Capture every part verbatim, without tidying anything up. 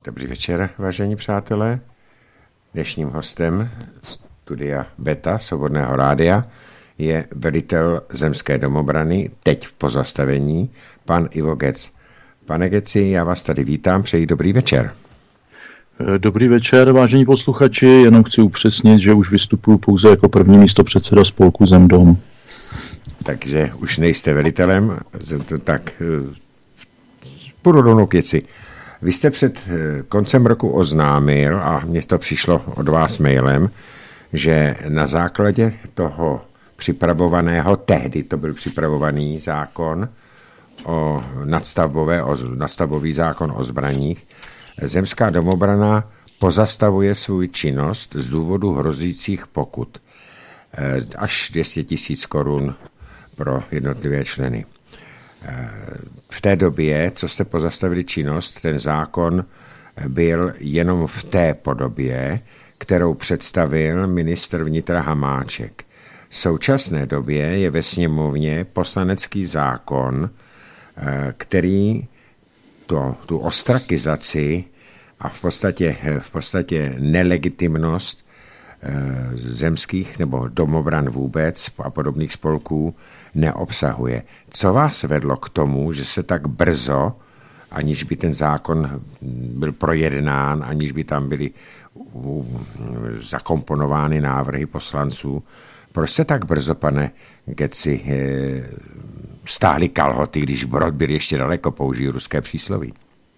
Dobrý večer, vážení přátelé. Dnešním hostem studia Beta Svobodného rádia je velitel Zemské domobrany, teď v pozastavení, pan Ivo Gec. Pane Geci, já vás tady vítám, přeji dobrý večer. Dobrý večer, vážení posluchači, jenom chci upřesnit, že už vystupuji pouze jako první místopředseda spolku Zemdom. Takže už nejste velitelem, tak půjdu rovnou k věci. Vy jste před koncem roku oznámil, a mně to přišlo od vás mailem, že na základě toho připravovaného, tehdy to byl připravovaný zákon o nadstavbové, o nadstavbový zákon o zbraních, Zemská domobrana pozastavuje svou činnost z důvodu hrozících pokut až dvě stě tisíc korun pro jednotlivé členy. V té době, co jste pozastavili činnost, ten zákon byl jenom v té podobě, kterou představil ministr vnitra Hamáček. V současné době je ve sněmovně poslanecký zákon, který to, tu ostrakizaci a v podstatě, v podstatě nelegitimnost zemských nebo domobran vůbec a podobných spolků neobsahuje. Co vás vedlo k tomu, že se tak brzo, aniž by ten zákon byl projednán, aniž by tam byly zakomponovány návrhy poslanců, proč se tak brzo, pane Geci, stáhli kalhoty, když brod byl ještě daleko, použiju ruské přísloví?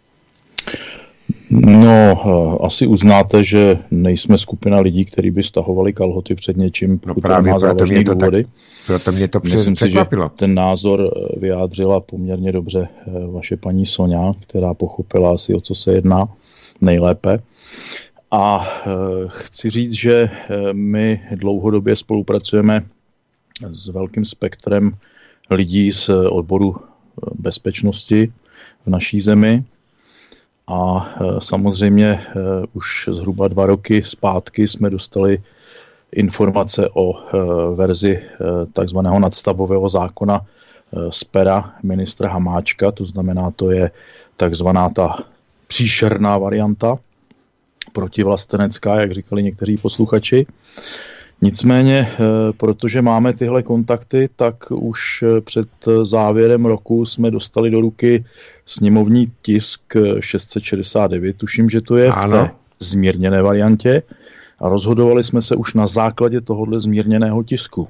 No, asi uznáte, že nejsme skupina lidí, kteří by stahovali kalhoty před něčím, pokud no má závažný důvody. Tak, proto mě to Myslím si, že ten názor vyjádřila poměrně dobře vaše paní Soňa, která pochopila asi, o co se jedná nejlépe. A chci říct, že my dlouhodobě spolupracujeme s velkým spektrem lidí z odboru bezpečnosti v naší zemi. A samozřejmě už zhruba dva roky zpátky jsme dostali informace o verzi takzvaného nadstavbového zákona z pera ministra Hamáčka, to znamená, to je takzvaná ta příšerná varianta, protivlastenecká, jak říkali někteří posluchači. Nicméně, protože máme tyhle kontakty, tak už před závěrem roku jsme dostali do ruky sněmovní tisk šest set šedesát devět, tuším, že to je ano. V té zmírněné variantě, a rozhodovali jsme se už na základě tohohle zmírněného tisku.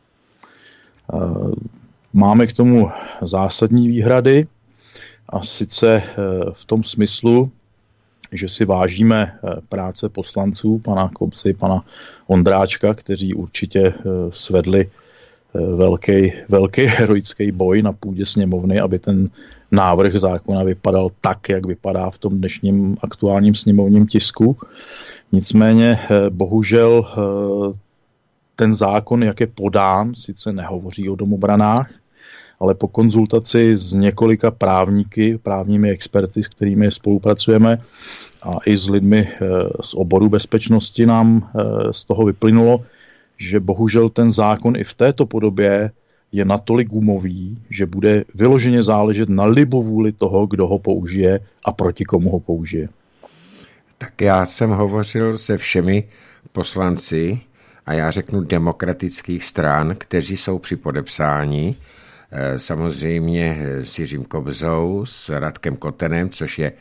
Máme k tomu zásadní výhrady, a sice v tom smyslu, že si vážíme práce poslanců, pana Kobzy, pana Ondráčka, kteří určitě svedli velký, velký heroický boj na půdě sněmovny, aby ten návrh zákona vypadal tak, jak vypadá v tom dnešním aktuálním sněmovním tisku. Nicméně bohužel ten zákon, jak je podán, sice nehovoří o domobranách, ale po konzultaci s několika právníky, právními experty, s kterými spolupracujeme, a i s lidmi z oboru bezpečnosti, nám z toho vyplynulo, že bohužel ten zákon i v této podobě je natolik gumový, že bude vyloženě záležet na libovůli toho, kdo ho použije a proti komu ho použije. Tak já jsem hovořil se všemi poslanci, a já řeknu demokratických stran, kteří jsou při podepsání, samozřejmě s Jiřím Kobzou, s Radkem Kotenem, což je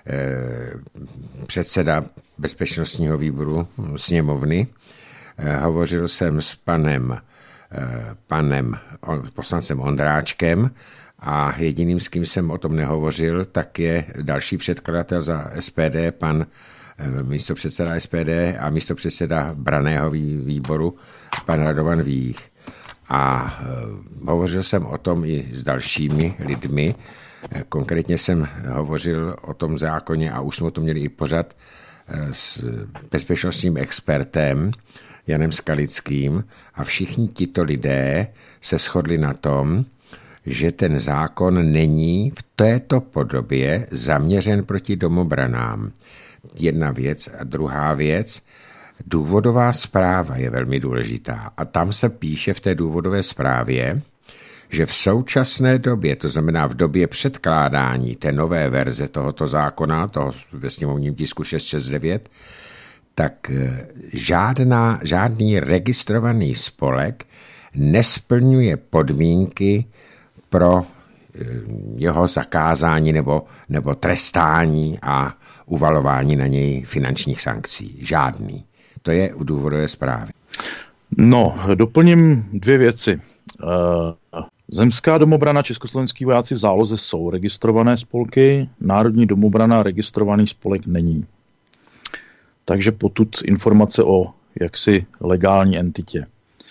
předseda bezpečnostního výboru sněmovny. Hovořil jsem s panem, panem poslancem Ondráčkem, a jediným, s kým jsem o tom nehovořil, tak je další předkladatel za S P D, pan místopředseda S P D a místopředseda branného výboru, pan Radovan Vích. A hovořil jsem o tom i s dalšími lidmi. Konkrétně jsem hovořil o tom zákoně, a už jsme to měli i pořad s bezpečnostním expertem Janem Skalickým, a všichni tito lidé se shodli na tom, že ten zákon není v této podobě zaměřen proti domobranám. Jedna věc. A druhá věc, důvodová zpráva je velmi důležitá. A tam se píše v té důvodové zprávě, že v současné době, to znamená v době předkládání té nové verze tohoto zákona, toho ve sněmovním tisku šest set šedesát devět, tak žádná, žádný registrovaný spolek nesplňuje podmínky pro jeho zakázání nebo, nebo trestání a uvalování na něj finančních sankcí. Žádný. To je u důvodové zprávy. No, doplním dvě věci. Zemská domobrana, československý vojáci v záloze jsou registrované spolky, Národní domobrana registrovaný spolek není. Takže potud informace o jaksi legální entitě.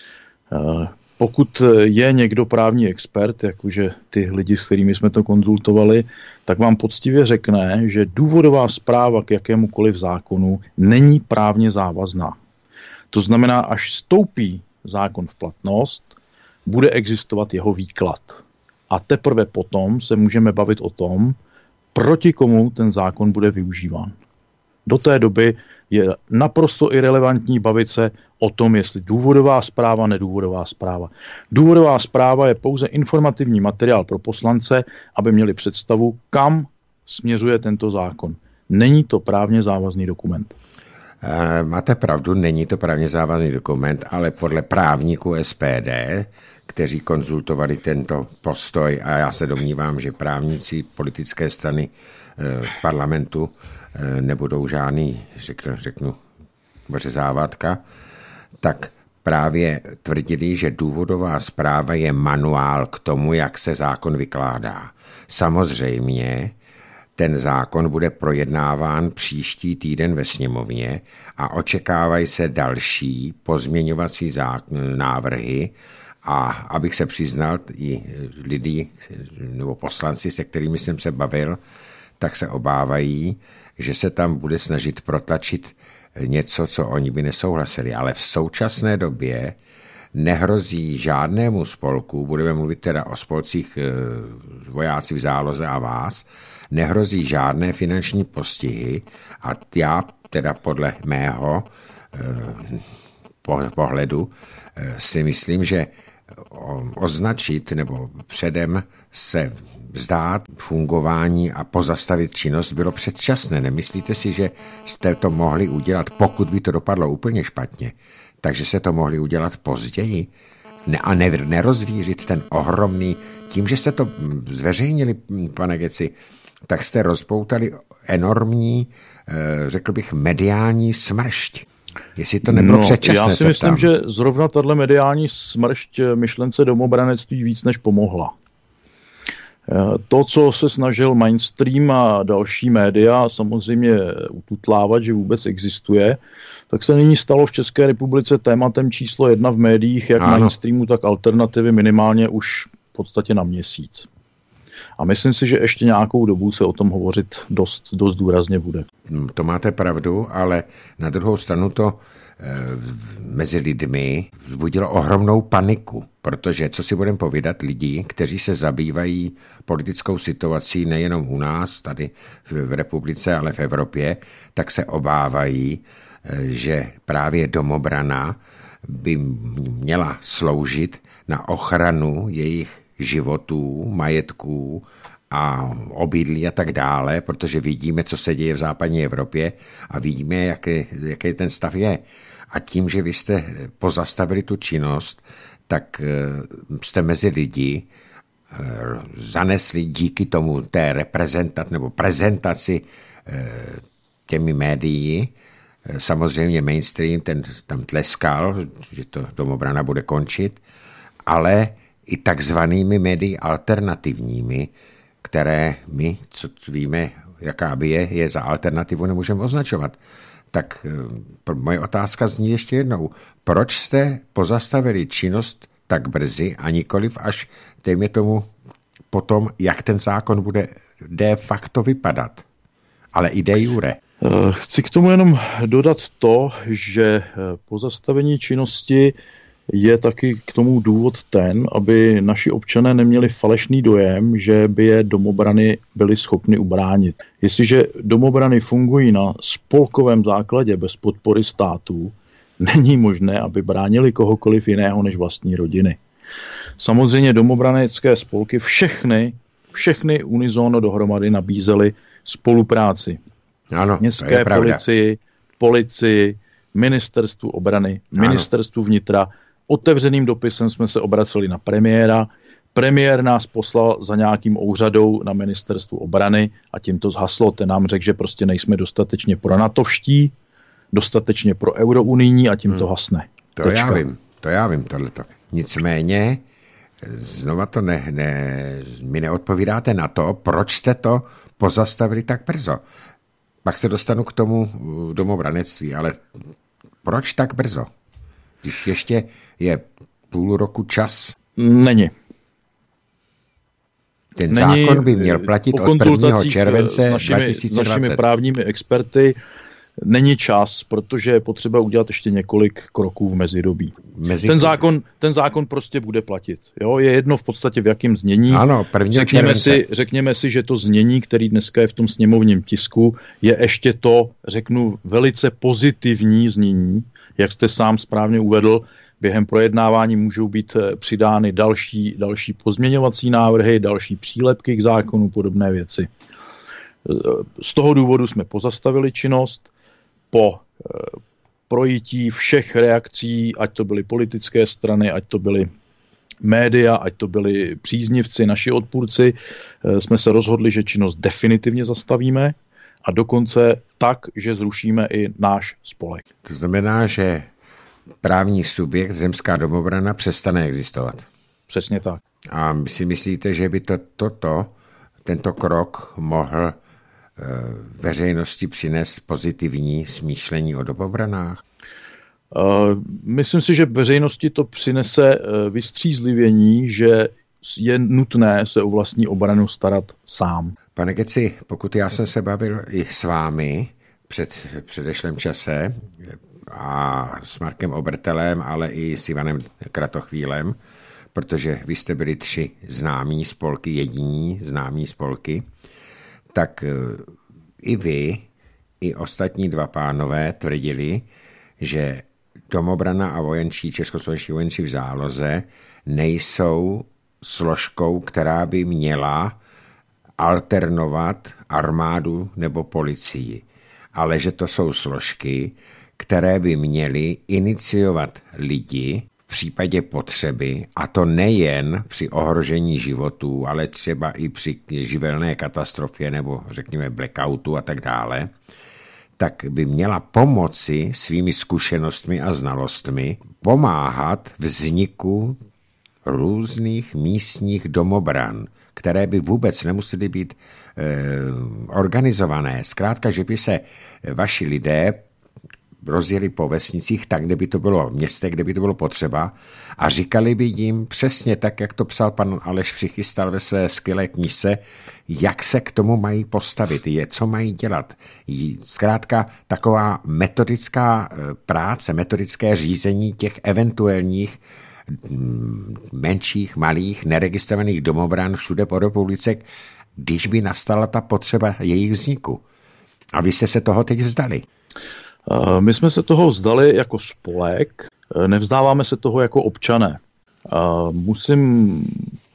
Pokud je někdo právní expert, jakože ty lidi, s kterými jsme to konzultovali, tak vám poctivě řekne, že důvodová zpráva k jakémukoliv zákonu není právně závazná. To znamená, až vstoupí zákon v platnost, bude existovat jeho výklad. A teprve potom se můžeme bavit o tom, proti komu ten zákon bude využíván. Do té doby je naprosto irelevantní bavit se o tom, jestli důvodová zpráva, nedůvodová zpráva. Důvodová zpráva je pouze informativní materiál pro poslance, aby měli představu, kam směřuje tento zákon. Není to právně závazný dokument. Máte pravdu, není to právně závazný dokument, ale podle právníků S P D, kteří konzultovali tento postoj, a já se domnívám, že právníci politické strany v parlamentu nebudou žádný, řeknu, řeknu řezávatka, tak právě tvrdili, že důvodová zpráva je manuál k tomu, jak se zákon vykládá. Samozřejmě ten zákon bude projednáván příští týden ve sněmovně a očekávají se další pozměňovací zá- návrhy a abych se přiznal, i lidi nebo poslanci, se kterými jsem se bavil, tak se obávají, že se tam bude snažit protlačit něco, co oni by nesouhlasili. Ale v současné době nehrozí žádnému spolku, budeme mluvit teda o spolcích vojáci v záloze a vás, nehrozí žádné finanční postihy a já teda podle mého pohledu si myslím, že označit nebo předem se vzdát fungování a pozastavit činnost bylo předčasné. Nemyslíte si, že jste to mohli udělat, pokud by to dopadlo úplně špatně, takže se to mohli udělat později ne, a ne, nerozvířit ten ohromný, tím, že jste to zveřejnili, pane Geci, tak jste rozpoutali enormní, řekl bych, mediální smršť. Jestli to nebylo no, předčasné, já si myslím, tam. že zrovna tato mediální smršť myšlence domobranectví víc než pomohla. To, co se snažil mainstream a další média samozřejmě ututlávat, že vůbec existuje, tak se nyní stalo v České republice tématem číslo jedna v médiích, jak ano. mainstreamu, tak alternativy minimálně už v podstatě na měsíc. A myslím si, že ještě nějakou dobu se o tom hovořit dost, dost důrazně bude. To máte pravdu, ale na druhou stranu to e, mezi lidmi vzbudilo ohromnou paniku, protože, co si budeme povídat, lidi, kteří se zabývají politickou situací nejenom u nás, tady v, v republice, ale v Evropě, tak se obávají, e, že právě domobrana by měla sloužit na ochranu jejich životů, majetků a obydlí a tak dále, protože vidíme, co se děje v západní Evropě a vidíme, jaký, jaký ten stav je. A tím, že vy jste pozastavili tu činnost, tak jste mezi lidi zanesli díky tomu té reprezentat nebo prezentaci těmi médií. Samozřejmě mainstream, ten tam tleskal, že to domobrana bude končit, ale i takzvanými médii alternativními, které my, co víme, jaká by je, je za alternativu nemůžeme označovat. Tak moje otázka zní ještě jednou. Proč jste pozastavili činnost tak brzy a nikoliv až, dejme tomu, potom, jak ten zákon bude de facto vypadat, ale i de jure? Chci k tomu jenom dodat to, že pozastavení činnosti je taky k tomu důvod ten, aby naši občané neměli falešný dojem, že by je domobrany byly schopny ubránit. Jestliže domobrany fungují na spolkovém základě bez podpory států, není možné, aby bránili kohokoliv jiného než vlastní rodiny. Samozřejmě domobranecké spolky všechny, všechny unizono dohromady nabízely spolupráci. Ano, městské policii, policii, ministerstvu obrany, ano. ministerstvu vnitra. Otevřeným dopisem jsme se obraceli na premiéra. Premiér nás poslal za nějakým úřadou na ministerstvu obrany a tím to zhaslo. Ten nám řekl, že prostě nejsme dostatečně pro natovští, dostatečně pro eurounijní a tím hmm. to hasne. To Tečka. já vím, to já vím tohleto. Nicméně, znova to ne, ne, mi neodpovídáte na to, proč jste to pozastavili tak brzo. Pak se dostanu k tomu domobranectví, ale proč tak brzo? Když ještě je půl roku čas. Není. Ten Není, zákon by měl platit od prvního července našimi, dva tisíce dvacet. S našimi právními experty není čas, protože je potřeba udělat ještě několik kroků v mezidobí. Mezi... Ten, zákon, ten zákon prostě bude platit. Jo? Je jedno v podstatě v jakém znění. Ano, prvního řekněme července. si, řekněme si, že to znění, který dneska je v tom sněmovním tisku, je ještě to, řeknu, velice pozitivní znění, jak jste sám správně uvedl. Během projednávání můžou být přidány další, další pozměňovací návrhy, další přílepky k zákonu, podobné věci. Z toho důvodu jsme pozastavili činnost. Po projití všech reakcí, ať to byly politické strany, ať to byly média, ať to byli příznivci, naši odpůrci, jsme se rozhodli, že činnost definitivně zastavíme a dokonce tak, že zrušíme i náš spolek. To znamená, že právní subjekt Zemská domobrana přestane existovat. Přesně tak. A si myslíte, že by to, toto, tento krok mohl veřejnosti přinést pozitivní smýšlení o domobranách? Myslím si, že veřejnosti to přinese vystřízlivění, že je nutné se o vlastní obranu starat sám. Pane Geci, pokud já jsem se bavil i s vámi před předešlém čase a s Markem Obertelem, ale i s Ivanem Kratochvílem, protože vy jste byli tři známí spolky, jediní známí spolky, tak i vy, i ostatní dva pánové tvrdili, že domobrana a vojenčí, českoslovenští vojenci v záloze nejsou složkou, která by měla alternovat armádu nebo policii, ale že to jsou složky, které by měly iniciovat lidi v případě potřeby, a to nejen při ohrožení životů, ale třeba i při živelné katastrofě nebo řekněme blackoutu a tak dále, tak by měla pomoci svými zkušenostmi a znalostmi pomáhat vzniku různých místních domobran, které by vůbec nemusely být e, organizované. Zkrátka, že by se vaši lidé rozjeli po vesnicích tak, kde by to bylo v městech, kde by to bylo potřeba a říkali by jim přesně tak, jak to psal pan Aleš Přichystal ve své skvělé knížce, jak se k tomu mají postavit, je, co mají dělat. Zkrátka taková metodická práce, metodické řízení těch eventuálních menších, malých, neregistrovaných domobran všude po republice, když by nastala ta potřeba jejich vzniku. A vy jste se toho teď vzdali. My jsme se toho vzdali jako spolek, nevzdáváme se toho jako občané. Musím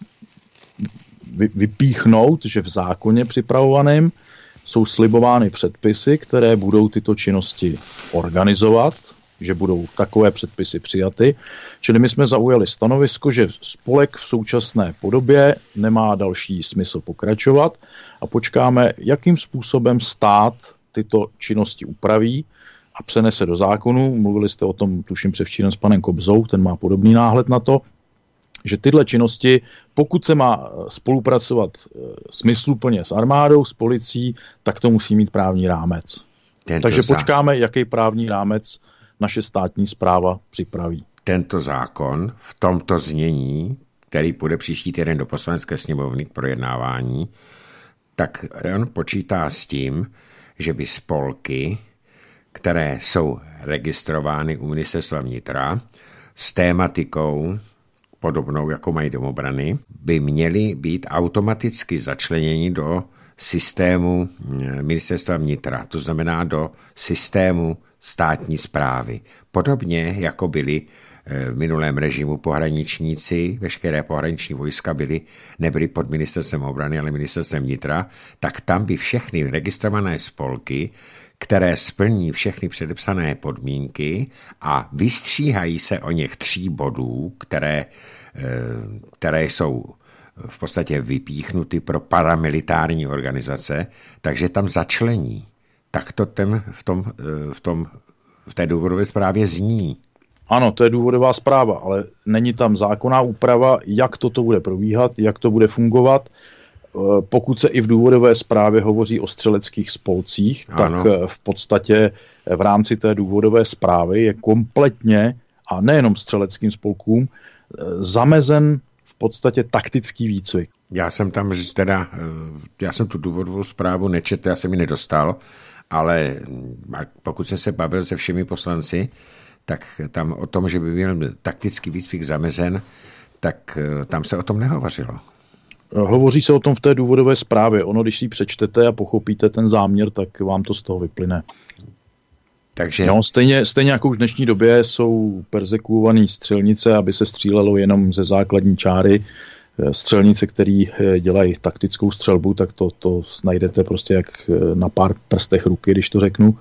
vypíchnout, že v zákoně připravovaném jsou slibovány předpisy, které budou tyto činnosti organizovat, že budou takové předpisy přijaty. Čili my jsme zaujali stanovisko, že spolek v současné podobě nemá další smysl pokračovat a počkáme, jakým způsobem stát tyto činnosti upraví a přenese do zákonu. Mluvili jste o tom, tuším, převčírem s panem Kobzou, ten má podobný náhled na to, že tyhle činnosti, pokud se má spolupracovat smysluplně s armádou, s policií, tak to musí mít právní rámec. Tento Takže zá... počkáme, jaký právní rámec naše státní správa připraví. Tento zákon v tomto znění, který půjde příští týden do Poslanecké sněmovny k projednávání, tak on počítá s tím, že by spolky, které jsou registrovány u ministerstva vnitra s tématikou podobnou, jako mají domobrany, by měly být automaticky začleněni do systému ministerstva vnitra, to znamená do systému státní správy. Podobně, jako byly v minulém režimu pohraničníci, veškeré pohraniční vojska byly, nebyly pod ministerstvem obrany, ale ministerstvem vnitra, tak tam by všechny registrované spolky, které splní všechny předepsané podmínky a vystříhají se o něch tří bodů, které, které jsou v podstatě vypíchnuty pro paramilitární organizace, takže tam začlení. Tak to ten v, tom, v, tom, v té důvodové zprávě zní. Ano, to je důvodová zpráva, ale není tam zákonná úprava, jak toto bude probíhat, jak to bude fungovat. Pokud se i v důvodové zprávě hovoří o střeleckých spolcích, ano. tak v podstatě v rámci té důvodové zprávy je kompletně, a nejenom střeleckým spolkům, zamezen v podstatě taktický výcvik. Já jsem tam teda, já jsem tu důvodovou zprávu nečetl, já jsem ji nedostal, ale pokud jsem se bavil se všemi poslanci, tak tam o tom, že by byl taktický výcvik zamezen, tak tam se o tom nehovořilo. Hovoří se o tom v té důvodové zprávě. Ono, když si ji přečtete a pochopíte ten záměr, tak vám to z toho vyplyne. Takže... No, stejně, stejně jako už v dnešní době jsou perzekuované střelnice, aby se střílelo jenom ze základní čáry. Střelnice, které dělají taktickou střelbu, tak to, to najdete prostě jak na pár prstech ruky, když to řeknu.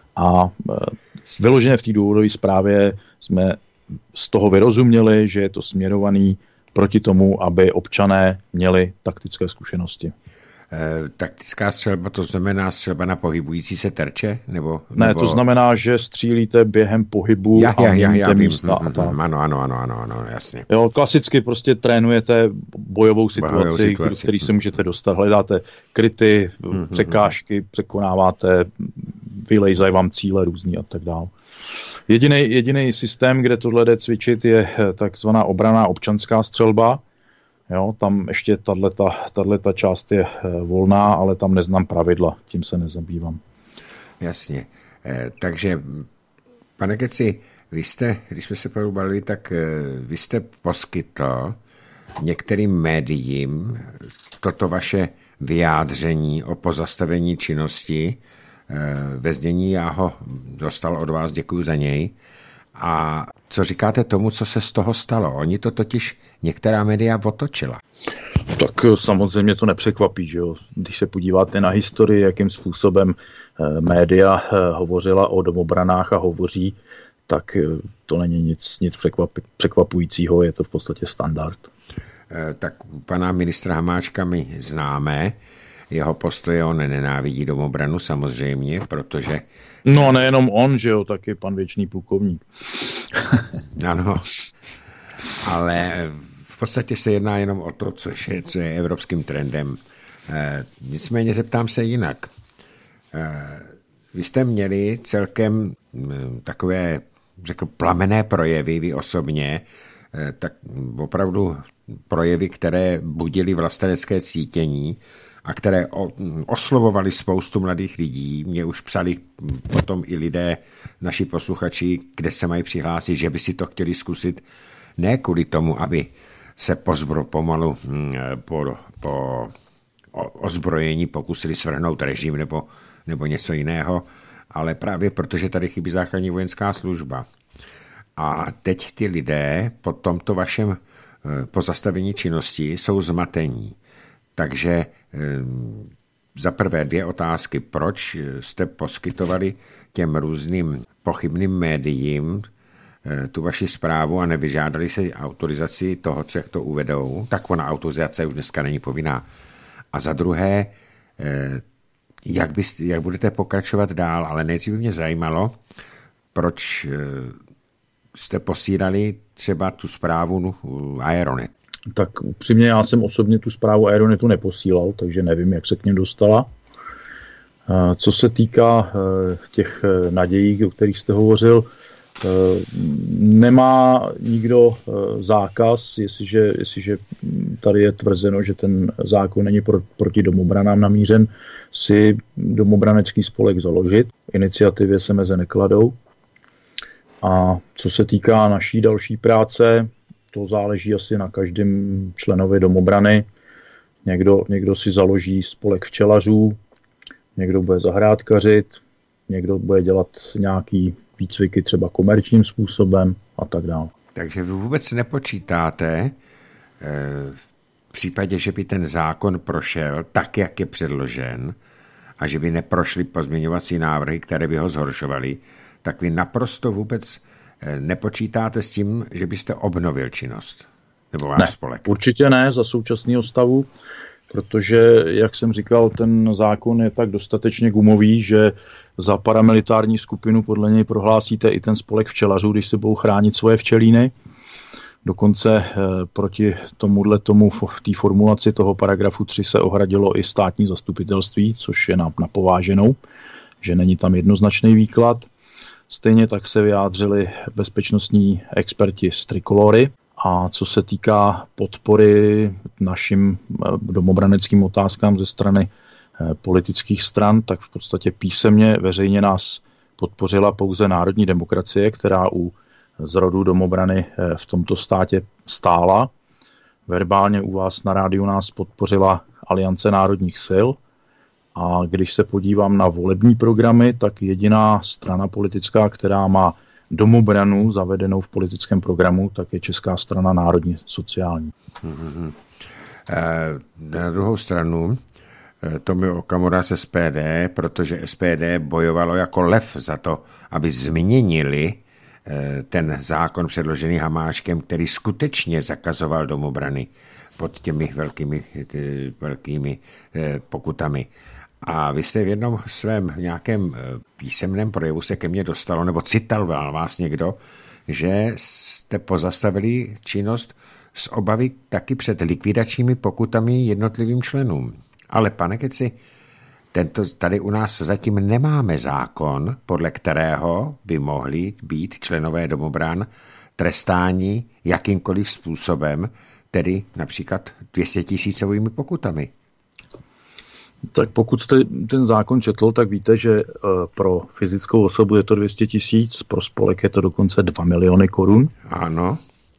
A vyloženě v té důvodové zprávě jsme z toho vyrozuměli, že je to směrovaný proti tomu, aby občané měli taktické zkušenosti. E, taktická střelba, to znamená střelba na pohybující se terče? Nebo, ne, nebo... to znamená, že střílíte během pohybu já, a já, já, já místa. Vím. A tak. Ano, ano, ano, ano, ano, jasně. Jo, klasicky prostě trénujete bojovou situaci, bojovou situaci. do které se můžete dostat. Hledáte kryty, mm-hmm. překážky, překonáváte, vylejzají vám cíle různý a tak dále. Jediný, jediný systém, kde tohle jde cvičit, je takzvaná obranná občanská střelba. Jo, tam ještě tato část je volná, ale tam neznám pravidla, tím se nezabývám. Jasně. Eh, takže, pane Keci, vy jste, když jsme se pobavili, tak eh, vy jste poskytl některým médiím toto vaše vyjádření o pozastavení činnosti eh, ve znění, já ho dostal od vás, děkuji za něj. A co říkáte tomu, co se z toho stalo? Oni to totiž některá média otočila. Tak samozřejmě to nepřekvapí, že jo? Když se podíváte na historii, jakým způsobem média hovořila o domobranách a hovoří, tak to není nic, nic překvapujícího, je to v podstatě standard. Tak pana ministra Hamáčka my známe, jeho postoje, on nenávidí domobranu samozřejmě, protože... No nejenom on, že jo, taky pan věčný plukovník. Ano, ale v podstatě se jedná jenom o to, co je, co je evropským trendem. E, nicméně zeptám se jinak. E, vy jste měli celkem m, takové, řekl, plamenné projevy, vy osobně, e, tak opravdu projevy, které budily vlastenecké cítění a které oslovovali spoustu mladých lidí. Mě už psali potom i lidé, naši posluchači, kde se mají přihlásit, že by si to chtěli zkusit. Ne kvůli tomu, aby se pozbro, pomalu po, po ozbrojení pokusili svrhnout režim nebo, nebo něco jiného, ale právě protože tady chybí základní vojenská služba. A teď ty lidé po tomto vašem pozastavení činnosti jsou zmatení. Takže za prvé dvě otázky. Proč jste poskytovali těm různým pochybným médiím tu vaši zprávu a nevyžádali se autorizaci toho, co jak to uvedou? Tak ona autorizace už dneska není povinná. A za druhé, jak, byste, jak budete pokračovat dál, ale nejdřív by mě zajímalo, proč jste posílali třeba tu zprávu Aeronet. Tak upřímně já jsem osobně tu zprávu Aeronetu neposílal, takže nevím, jak se k něm dostala. Co se týká těch nadějí, o kterých jste hovořil, nemá nikdo zákaz, jestliže, jestliže tady je tvrzeno, že ten zákon není proti domobranám namířen, si domobranecký spolek založit. Iniciativě se meze nekladou. A co se týká naší další práce, to záleží asi na každém členovi domobrany. Někdo, někdo si založí spolek včelařů, někdo bude zahrádkařit, někdo bude dělat nějaký výcviky třeba komerčním způsobem a tak dále. Takže vy vůbec nepočítáte v případě, že by ten zákon prošel tak, jak je předložen a že by neprošly pozměňovací návrhy, které by ho zhoršovaly, tak vy naprosto vůbec nepočítáte s tím, že byste obnovil činnost? Nebo váš ne, spolek? Určitě ne za současného stavu, protože, jak jsem říkal, ten zákon je tak dostatečně gumový, že za paramilitární skupinu podle něj prohlásíte i ten spolek včelařů, když se budou chránit svoje včelíny. Dokonce eh, proti tomuhle tomu v té formulaci toho paragrafu tři se ohradilo i státní zastupitelství, což je na, na pováženou, že není tam jednoznačný výklad. Stejně tak se vyjádřili bezpečnostní experti z Trikolory. A co se týká podpory našim domobraneckým otázkám ze strany politických stran, tak v podstatě písemně veřejně nás podpořila pouze Národní demokracie, která u zrodu domobrany v tomto státě stála. Verbálně u vás na rádiu nás podpořila Aliance národních sil. A když se podívám na volební programy, tak jediná strana politická, která má domobranu zavedenou v politickém programu, tak je Česká strana národně sociální. Mm-hmm. Na druhou stranu Tomio Okamura z S P D, protože S P D bojovalo jako lev za to, aby změnili ten zákon předložený Hamáčkem, který skutečně zakazoval domobrany pod těmi velkými, velkými pokutami. A vy jste v jednom svém nějakém písemném projevu se ke mně dostalo, nebo citoval vás někdo, že jste pozastavili činnost z obavy taky před likvidačními pokutami jednotlivým členům. Ale pane Keci, tento, tady u nás zatím nemáme zákon, podle kterého by mohli být členové domobran trestáni jakýmkoliv způsobem, tedy například dvě stě tisícovými pokutami. Tak pokud jste ten zákon četl, tak víte, že pro fyzickou osobu je to dvě stě tisíc, pro spolek je to dokonce dva miliony korun. Ano.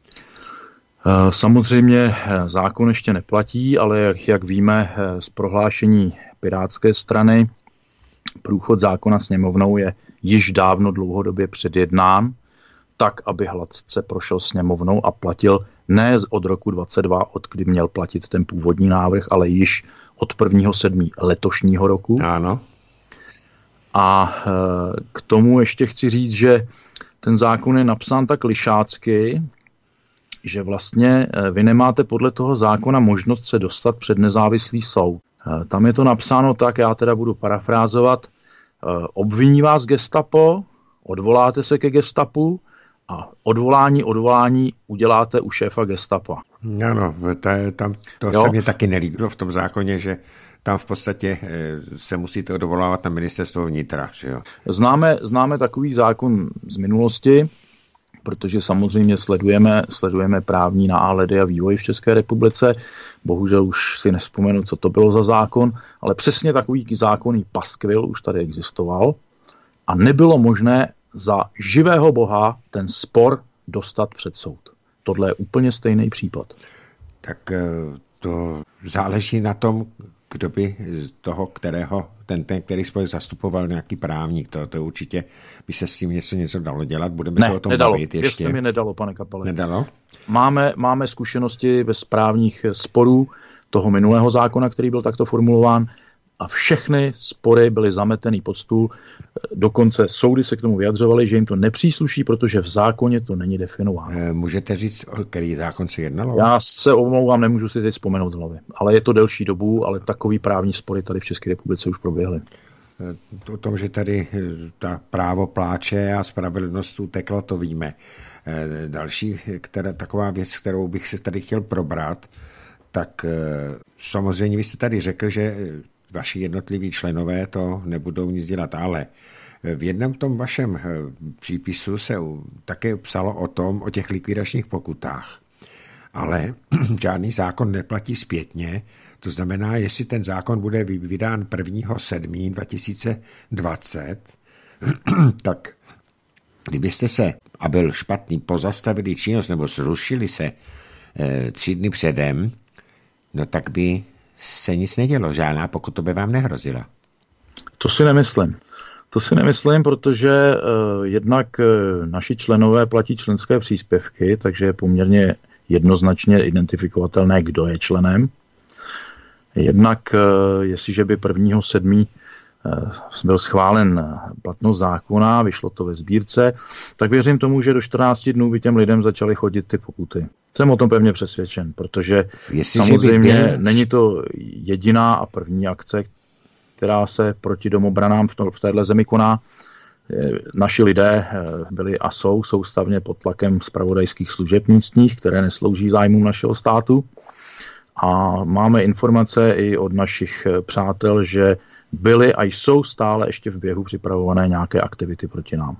Samozřejmě zákon ještě neplatí, ale jak, jak víme z prohlášení Pirátské strany, průchod zákona sněmovnou je již dávno dlouhodobě předjednán, tak, aby hladce prošel sněmovnou a platil ne od roku dvacet dva, od kdy měl platit ten původní návrh, ale již od prvního sedmého letošního roku. Ano. A k tomu ještě chci říct, že ten zákon je napsán tak lišácky, že vlastně vy nemáte podle toho zákona možnost se dostat před nezávislý soud. Tam je to napsáno tak, já teda budu parafrázovat, obviní vás gestapo, odvoláte se ke gestapu a odvolání, odvolání uděláte u šéfa gestapa. Ano, to, tam, to se mě taky nelíbilo v tom zákoně, že tam v podstatě se musíte odvolávat na ministerstvo vnitra. Že jo? Známe, známe takový zákon z minulosti, protože samozřejmě sledujeme, sledujeme právní nálady a vývoj v České republice. Bohužel už si nevzpomenu, co to bylo za zákon, ale přesně takový zákonný paskvil už tady existoval a nebylo možné za živého boha ten spor dostat před soud. Tohle je úplně stejný případ. Tak to záleží na tom, kdo by z toho, kterého, ten, ten který spolek zastupoval nějaký právník, to, to určitě by se s tím něco, něco dalo dělat, budeme ne, se o tom nedalo. bavit ještě. Ne, mi nedalo, pane Kapale. Nedalo? Máme, máme zkušenosti ve správních sporů toho minulého zákona, který byl takto formulován a všechny spory byly zameteny pod stůl. Dokonce soudy se k tomu vyjadřovaly, že jim to nepřísluší, protože v zákoně to není definováno. Můžete říct, o který zákon se jednalo? Já se omlouvám, nemůžu si teď vzpomenout z hlavy. Ale je to delší dobu, ale takový právní spory tady v České republice už proběhly. O tom, že tady ta právo pláče a spravedlnost utekla, to víme. Další která, taková věc, kterou bych se tady chtěl probrat, tak samozřejmě vy jste tady řekl, že vaši jednotliví členové to nebudou nic dělat, ale v jednom tom vašem přípisu se také psalo o tom, o těch likvidačních pokutách. Ale žádný zákon neplatí zpětně, to znamená, jestli ten zákon bude vydán prvního sedmého dva tisíce dvacet, tak kdybyste se, a byl špatný, pozastavili činnost nebo zrušili se e, tři dny předem, no tak by se nic nedělo, žádná pokuta by vám nehrozila. To si nemyslím. To si nemyslím, protože uh, jednak uh, naši členové platí členské příspěvky, takže je poměrně jednoznačně identifikovatelné, kdo je členem. Jednak, uh, jestliže by prvního sedmého uh, byl schválen platnost zákona, vyšlo to ve sbírce, tak věřím tomu, že do čtrnácti dnů by těm lidem začaly chodit ty pokuty. Jsem o tom pevně přesvědčen, protože jestli samozřejmě byl... není to jediná a první akce, která se proti domobranám v, to, v téhle zemi koná. Naši lidé byli a jsou soustavně pod tlakem zpravodajských služeb místních, které neslouží zájmům našeho státu. A máme informace i od našich přátel, že byly a jsou stále ještě v běhu připravované nějaké aktivity proti nám.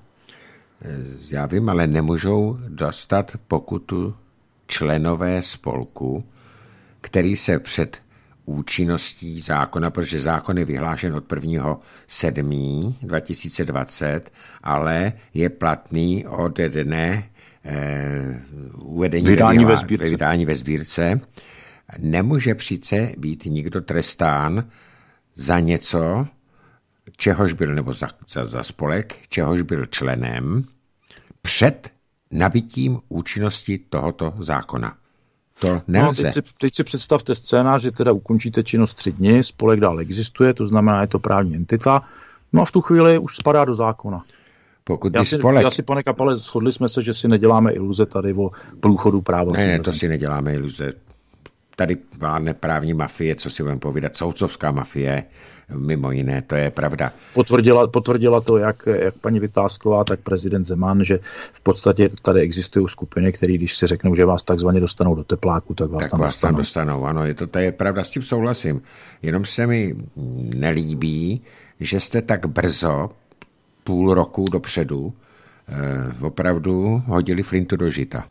Já vím, ale nemůžou dostat pokutu členové spolku, který se před účinností zákona, protože zákon je vyhlášen od prvního sedmého dva tisíce dvacet, ale je platný od dne eh, uvedení vydání ve, ve vydání ve sbírce. Nemůže přece být nikdo trestán za něco, čehož byl, nebo za, za, za spolek, čehož byl členem před nabitím účinnosti tohoto zákona. To nelze. No, teď, si, teď si představte scénář, že teda ukončíte činnost tři dny, spolek dál existuje, to znamená, je to právní entita, no a v tu chvíli už spadá do zákona. Pokud já, si, spolek... já si, pane Kapale, shodli jsme se, že si neděláme iluze tady o průchodu práva. Ne, ne, to si neděláme iluze. Tady vládne právní mafie, co si budeme povídat, soudcovská mafie, mimo jiné, to je pravda. Potvrdila, potvrdila to jak, jak paní Vitásková, tak prezident Zeman, že v podstatě tady existují skupiny, které když si řeknou, že vás takzvaně dostanou do tepláku, tak vás tak tam vás dostanou. tam dostanou. Ano, je to, to je pravda, s tím souhlasím. Jenom se mi nelíbí, že jste tak brzo, půl roku dopředu, eh, opravdu hodili flintu do žita.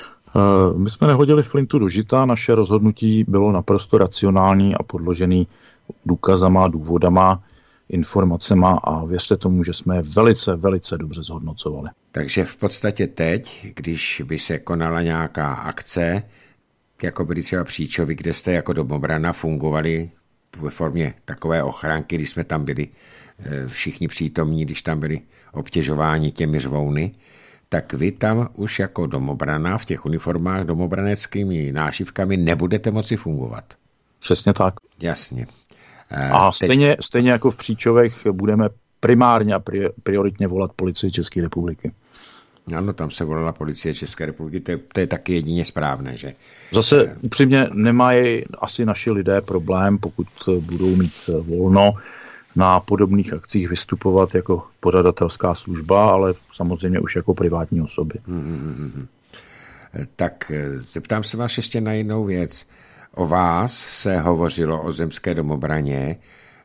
My jsme nehodili flintu do žita, naše rozhodnutí bylo naprosto racionální a podložený důkazama, důvodama, informacema a věřte tomu, že jsme je velice, velice dobře zhodnocovali. Takže v podstatě teď, když by se konala nějaká akce, jako byly třeba Příčovy, kde jste jako domobrana fungovali ve formě takové ochranky, když jsme tam byli všichni přítomní, když tam byli obtěžováni těmi řvouny, tak vy tam už jako domobrana v těch uniformách domobraneckými nášivkami nebudete moci fungovat. Přesně tak. Jasně. A teď... stejně, stejně jako v Příčovech budeme primárně a prioritně volat policii České republiky. Ano, tam se volala policie České republiky, to je, to je taky jedině správné, že? Zase upřímně nemají asi naši lidé problém, pokud budou mít volno na podobných akcích vystupovat jako pořadatelská služba, ale samozřejmě už jako privátní osoby. Hmm. Tak zeptám se vás ještě na jednou věc. O vás se hovořilo o zemské domobraně,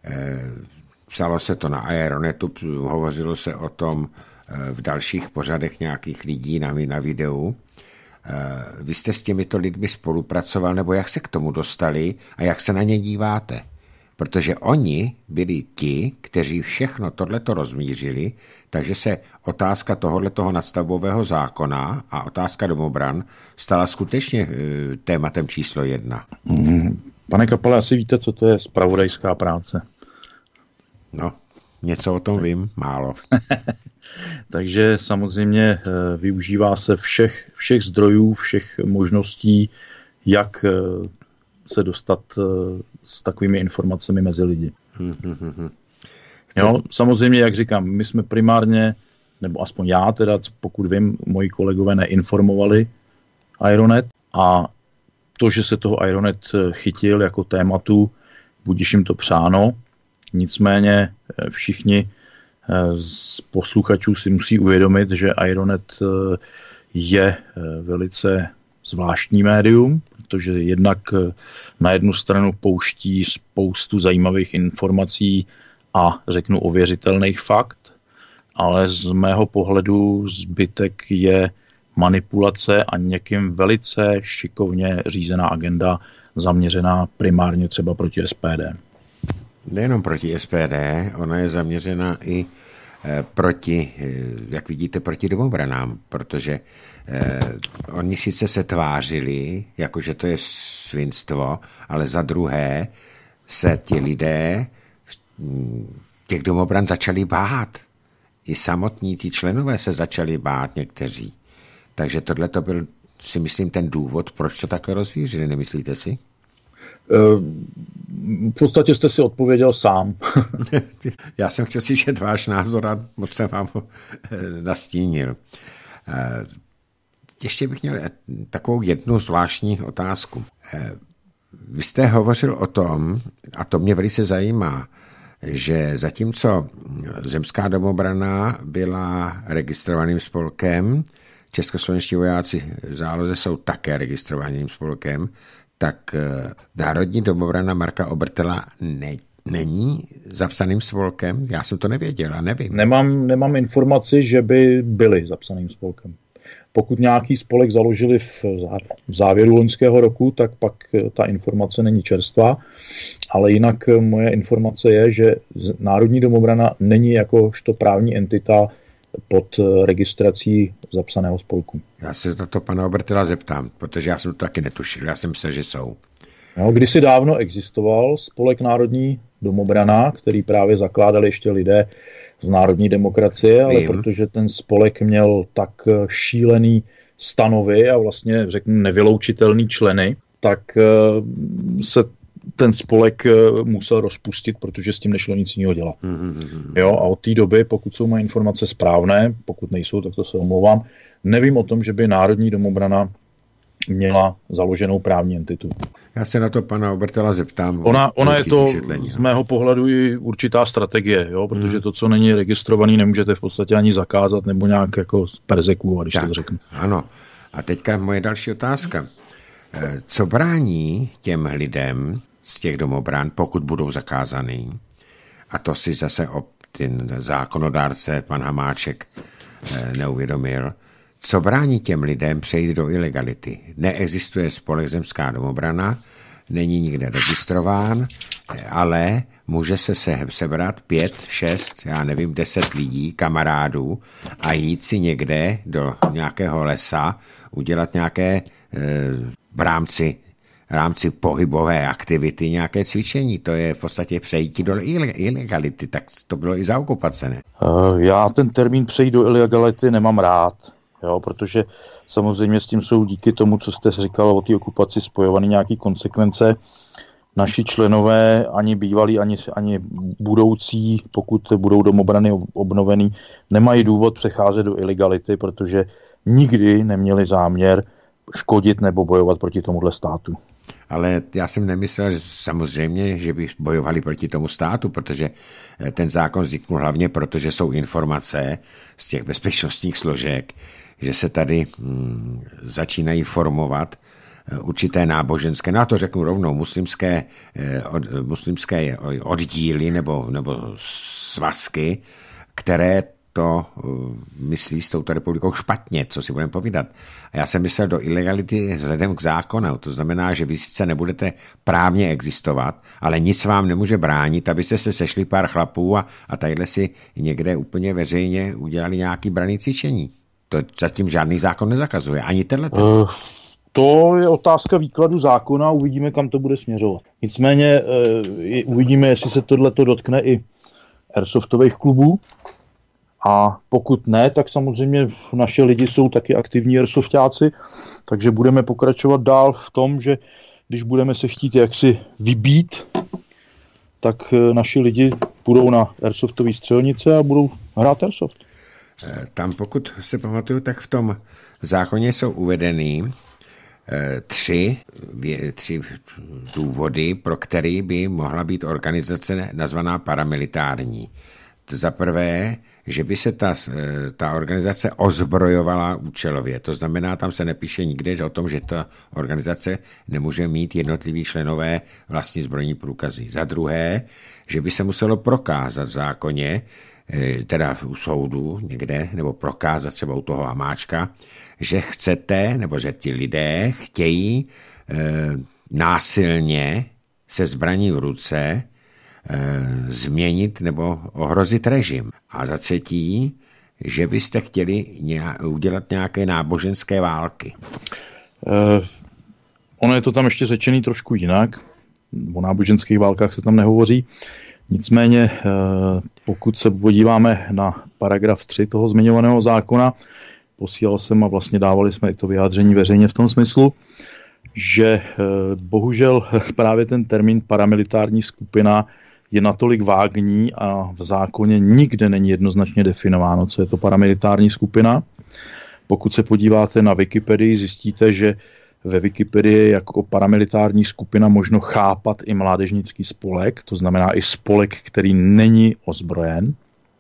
psalo se to na Aeronetu, hovořilo se o tom v dalších pořadech nějakých lidí na, na videu. Vy jste s těmito lidmi spolupracoval, nebo jak se k tomu dostali a jak se na ně díváte? Protože oni byli ti, kteří všechno tohleto rozmířili, takže se otázka tohoto nadstavbového zákona a otázka domobran stala skutečně tématem číslo jedna. Pane Kapale, asi víte, co to je zpravodajská práce? No, něco o tom vím, málo. Takže samozřejmě využívá se všech, všech zdrojů, všech možností, jak se dostat s takovými informacemi mezi lidi. Hmm, hmm, hmm. Jo, samozřejmě, jak říkám, my jsme primárně, nebo aspoň já teda, pokud vím, moji kolegové neinformovali Aeronet a to, že se toho Aeronet chytil jako tématu, budiž jim to přáno, nicméně všichni z posluchačů si musí uvědomit, že Aeronet je velice zvláštní médium, protože jednak na jednu stranu pouští spoustu zajímavých informací a řeknu ověřitelných fakt, ale z mého pohledu zbytek je manipulace a někým velice šikovně řízená agenda zaměřená primárně třeba proti S P D. Nejenom proti S P D, ona je zaměřena i proti, jak vidíte, proti domobranám, protože eh, oni sice se tvářili, jakože to je svinstvo, ale za druhé se ti lidé těch domobran začali bát. i samotní ti členové se začali bát někteří. Takže tohle to byl, si myslím, ten důvod, proč to takhle rozvířili, nemyslíte si? V podstatě jste si odpověděl sám. Já jsem chtěl slyšet váš názor a moc jsem vám ho nastínil. Ještě bych měl takovou jednu zvláštní otázku. Vy jste hovořil o tom, a to mě velice zajímá, že zatímco Zemská domobrana byla registrovaným spolkem, českoslovenští vojáci v záloze jsou také registrovaným spolkem, tak Národní domobrana Marka Obertela ne, není zapsaným spolkem? Já jsem to nevěděl a nevím. Nemám, nemám informaci, že by byli zapsaným spolkem. Pokud nějaký spolek založili v závěru loňského roku, tak pak ta informace není čerstvá, ale jinak moje informace je, že Národní domobrana není jakožto právní entita pod registrací zapsaného spolku. Já se to pana Obertela zeptám, protože já jsem to taky netušil, já jsem myslel, že jsou. No, kdysi dávno existoval spolek Národní domobrana, který právě zakládali ještě lidé z národní demokracie, ale Vím. protože ten spolek měl tak šílený stanovy a vlastně řeknu nevyloučitelný členy, tak se ten spolek musel rozpustit, protože s tím nešlo nic jiného dělat. Mm-hmm. Jo, a od té doby, pokud jsou moje informace správné, pokud nejsou, tak to se omlouvám, nevím o tom, že by Národní domobrana měla založenou právní entitu. Já se na to pana Obertela zeptám. Ona, ona je to z mého pohledu i určitá strategie, jo, protože to, co není registrovaný, nemůžete v podstatě ani zakázat nebo nějak jako perzekuovat, když tak, to řeknu. Ano. A teďka moje další otázka. Co brání těm lidem z těch domobran, pokud budou zakázaný, a to si zase ten zákonodárce, pan Hamáček, neuvědomil, co brání těm lidem přejít do ilegality? Neexistuje spolek Zemská domobrana, není nikde registrován, ale může se sebrat pět, šest, já nevím, deset lidí, kamarádů a jít si někde do nějakého lesa, udělat nějaké e, v rámci, v rámci pohybové aktivity, nějaké cvičení. To je v podstatě přejít do ilegality, tak to bylo i za okupace, ne? Já ten termín přejít do ilegality nemám rád. Jo, protože samozřejmě s tím jsou díky tomu, co jste říkal o té okupaci, spojované nějaké konsekvence. Naši členové, ani bývalí, ani, ani budoucí, pokud budou domobrany obnovený, nemají důvod přecházet do ilegality, protože nikdy neměli záměr škodit nebo bojovat proti tomuhle státu. Ale já jsem nemyslel že samozřejmě, že by bojovali proti tomu státu, protože ten zákon vzniknul hlavně proto, že jsou informace z těch bezpečnostních složek, že se tady hm, začínají formovat určité náboženské, no a to řeknu rovnou, muslimské, od, muslimské oddíly nebo, nebo svazky, které to myslí s touto republikou špatně, co si budeme povídat. A já jsem myslel do ilegality vzhledem k zákonu. To znamená, že vy sice nebudete právně existovat, ale nic vám nemůže bránit, abyste se sešli pár chlapů a, a tadyhle si někde úplně veřejně udělali nějaký branný cvičení. To zatím žádný zákon nezakazuje. Ani tenhle. Uh, to je otázka výkladu zákona, uvidíme, kam to bude směřovat. Nicméně uh, uvidíme, jestli se tohleto dotkne i airsoftových klubů. A pokud ne, tak samozřejmě naše lidi jsou taky aktivní airsoftáci, takže budeme pokračovat dál v tom, že když budeme se chtít jaksi vybít, tak naši lidi půjdou na airsoftové střelnice a budou hrát airsoft. Tam, pokud se pamatuju, tak v tom zákoně jsou uvedený tři, tři důvody, pro který by mohla být organizace nazvaná paramilitární. Za prvé, že by se ta, ta organizace ozbrojovala účelově. To znamená, tam se nepíše nikde o tom, že ta organizace nemůže mít jednotliví členové vlastní zbrojní průkazy. Za druhé, že by se muselo prokázat v zákoně, teda u soudu někde, nebo prokázat třeba u toho Hamáčka, že chcete, nebo že ti lidé chtějí e, násilně se zbraní v ruce změnit nebo ohrozit režim. A za třetí, že byste chtěli udělat nějaké náboženské války. Eh, ono je to tam ještě řečený trošku jinak. O náboženských válkách se tam nehovoří. Nicméně, pokud se podíváme na paragraf tři toho zmiňovaného zákona, posílal jsem a vlastně dávali jsme i to vyjádření veřejně v tom smyslu, že bohužel právě ten termín paramilitární skupina je natolik vágní a v zákoně nikde není jednoznačně definováno, co je to paramilitární skupina. Pokud se podíváte na Wikipedii, zjistíte, že ve Wikipedii jako paramilitární skupina možno chápat i mládežnický spolek, to znamená i spolek, který není ozbrojen.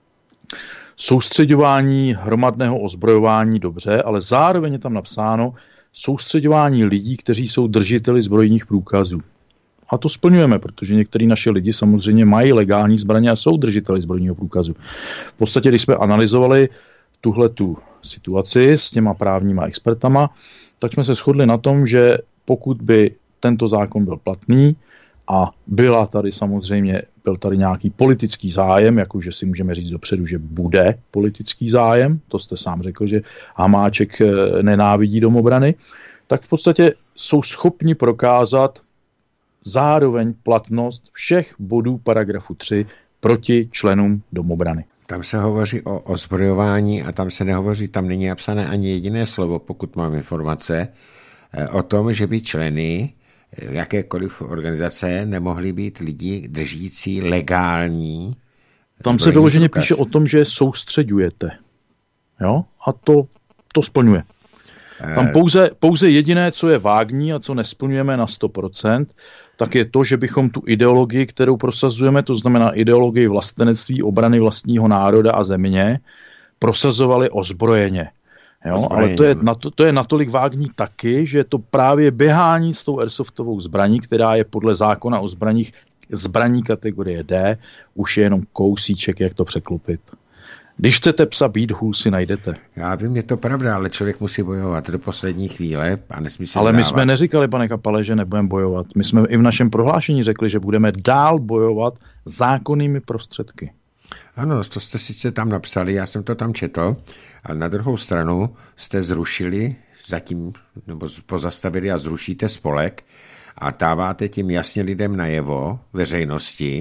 Soustřeďování hromadného ozbrojování dobře, ale zároveň je tam napsáno soustřeďování lidí, kteří jsou držiteli zbrojních průkazů. A to splňujeme, protože některý naši lidi samozřejmě mají legální zbraně a jsou držiteli zbrojního průkazu. V podstatě, když jsme analyzovali tuhletu situaci s těma právníma expertama, tak jsme se shodli na tom, že pokud by tento zákon byl platný a byla tady samozřejmě, byl tady nějaký politický zájem, jakože si můžeme říct dopředu, že bude politický zájem, to jste sám řekl, že Hamáček nenávidí domobrany, tak v podstatě jsou schopni prokázat zároveň platnost všech bodů paragrafu tři proti členům domobrany. Tam se hovoří o ozbrojování a tam se nehovoří, tam není napsané ani jediné slovo, pokud mám informace, o tom, že by členy jakékoliv organizace nemohli být lidi držící legální. Tam se vyloženě píše o tom, že soustředujete. Jo? A to, to splňuje. Tam pouze, pouze jediné, co je vágní a co nesplňujeme na sto procent, tak je to, že bychom tu ideologii, kterou prosazujeme, to znamená ideologii vlastenectví, obrany vlastního národa a země, prosazovali ozbrojeně. Jo? Ozbrojeně. Ale to je, nato, to je natolik vágní taky, že to právě běhání s tou airsoftovou zbraní, která je podle zákona o zbraních zbraní kategorie D, už je jenom kousíček, jak to překlopit. Když chcete psa být, hůl si najdete. Já vím, je to pravda, ale člověk musí bojovat do poslední chvíle a nesmí se Ale my dávat. jsme neříkali, pane Kapale, že nebudeme bojovat. My jsme i v našem prohlášení řekli, že budeme dál bojovat zákonnými prostředky. Ano, to jste sice tam napsali, já jsem to tam četl, ale na druhou stranu jste zrušili zatím, nebo pozastavili a zrušíte spolek a dáváte tím jasně lidem najevo, veřejnosti,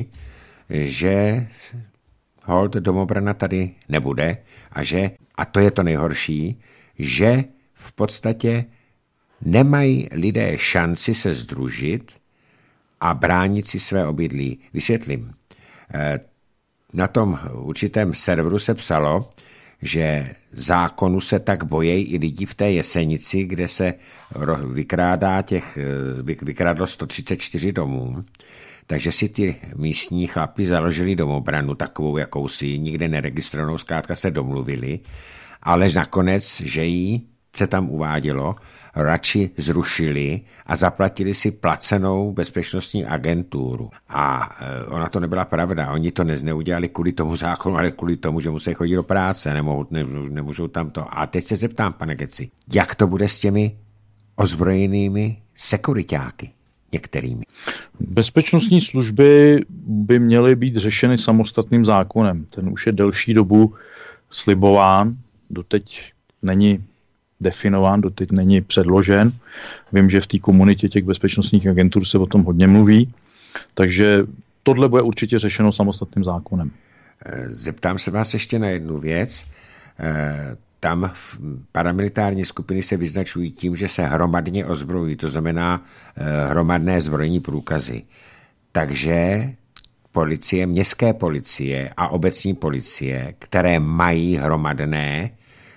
že hold domobrana tady nebude a že, a to je to nejhorší, že v podstatě nemají lidé šanci se sdružit a bránit si své obydlí. Vysvětlím. Na tom určitém serveru se psalo, že zákonu se tak bojejí i lidi v té Jesenici, kde se vykrádá těch, vykrádlo sto třicet čtyři domů. Takže si ty místní chlapi založili domobranu, takovou jakousi, nikde neregistrovanou, zkrátka se domluvili, ale nakonec, že jí se tam uvádělo, radši zrušili a zaplatili si placenou bezpečnostní agenturu. A ona to nebyla pravda, oni to neudělali kvůli tomu zákonu, ale kvůli tomu, že musí chodit do práce, nemohou, ne, nemůžou tam to. A teď se zeptám, pane Geci, jak to bude s těmi ozbrojenými sekuriťáky? Některými. Bezpečnostní služby by měly být řešeny samostatným zákonem. Ten už je delší dobu slibován, doteď není definován, doteď není předložen. Vím, že v té komunitě těch bezpečnostních agentur se o tom hodně mluví, takže tohle bude určitě řešeno samostatným zákonem. Zeptám se vás ještě na jednu věc. Tam paramilitární skupiny se vyznačují tím, že se hromadně ozbrojují, to znamená hromadné zbrojní průkazy. Takže policie, městské policie a obecní policie, které mají hromadné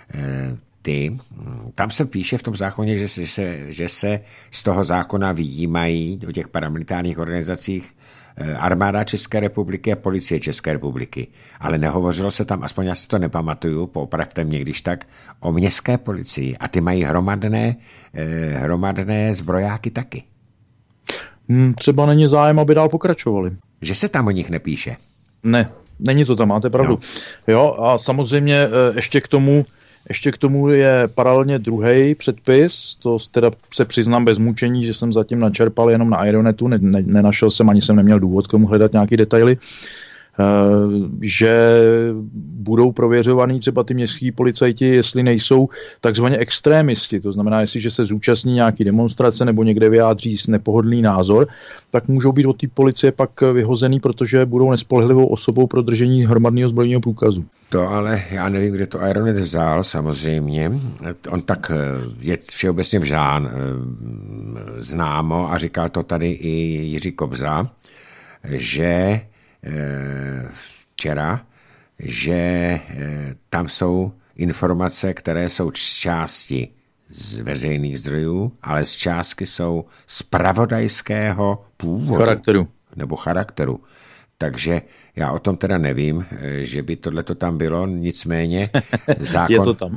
ty, tam se píše v tom zákoně, že se, že se z toho zákona vyjímají o těch paramilitárních organizacích armáda České republiky a policie České republiky. Ale nehovořilo se tam, aspoň já si to nepamatuju, popravte mě, když tak, o městské policii. A ty mají hromadné, eh, hromadné zbrojáky taky. Hmm, třeba není zájem, aby dál pokračovali. Že se tam o nich nepíše? Ne, není to tam, máte pravdu. No. Jo, a samozřejmě ještě k tomu Ještě k tomu je paralelně druhý předpis, to teda se přiznám bez mučení, že jsem zatím načerpal jenom na Aeronetu, ne, ne, nenašel jsem, ani jsem neměl důvod k tomu hledat nějaké detaily. že budou prověřovaní třeba ty městský policajti, jestli nejsou takzvaně extrémisti, to znamená, jestliže se zúčastní nějaký demonstrace nebo někde vyjádří nepohodlný názor, tak můžou být od té policie pak vyhozený, protože budou nespolehlivou osobou pro držení hromadného zbrojního průkazu. To ale já nevím, kde to Ironet vzal, samozřejmě. On tak je všeobecně vžán známo a říkal to tady i Jiří Kobza, že včera, že tam jsou informace, které jsou z části z veřejných zdrojů, ale z částky jsou z pravodajského původu. Charakteru. Nebo charakteru. Takže já o tom teda nevím, že by tohleto tam bylo, nicméně zákon... Je to tam.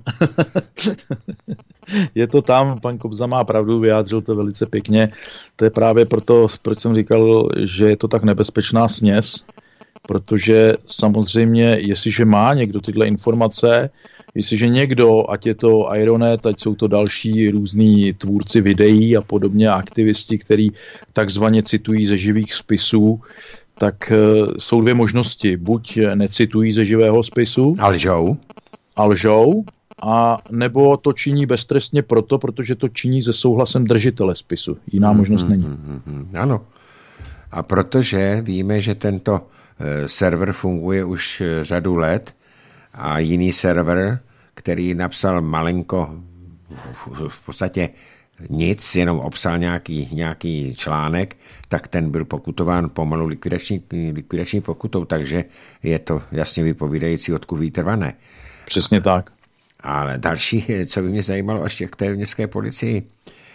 Je to tam, pan Kobza má pravdu, vyjádřil to velice pěkně. To je právě proto, proč jsem říkal, že je to tak nebezpečná směs, protože samozřejmě, jestliže má někdo tyhle informace, jestliže někdo, ať je to Ironet, ať jsou to další různí tvůrci videí a podobně, aktivisti, který takzvaně citují ze živých spisů, tak jsou dvě možnosti. Buď necitují ze živého spisu. A lžou. A lžou. A nebo to činí beztrestně proto, protože to činí se souhlasem držitele spisu. Jiná mm, možnost mm, není. Mm, mm, ano. A protože víme, že tento e, server funguje už řadu let a jiný server, který napsal malinko v, v podstatě nic, jenom obsal nějaký, nějaký článek, tak ten byl pokutován pomalu likvidační, likvidační pokutou, takže je to jasně vypovídající, odkud vítr vane. Přesně tak. Ale další, co by mě zajímalo ještě k té městské policii.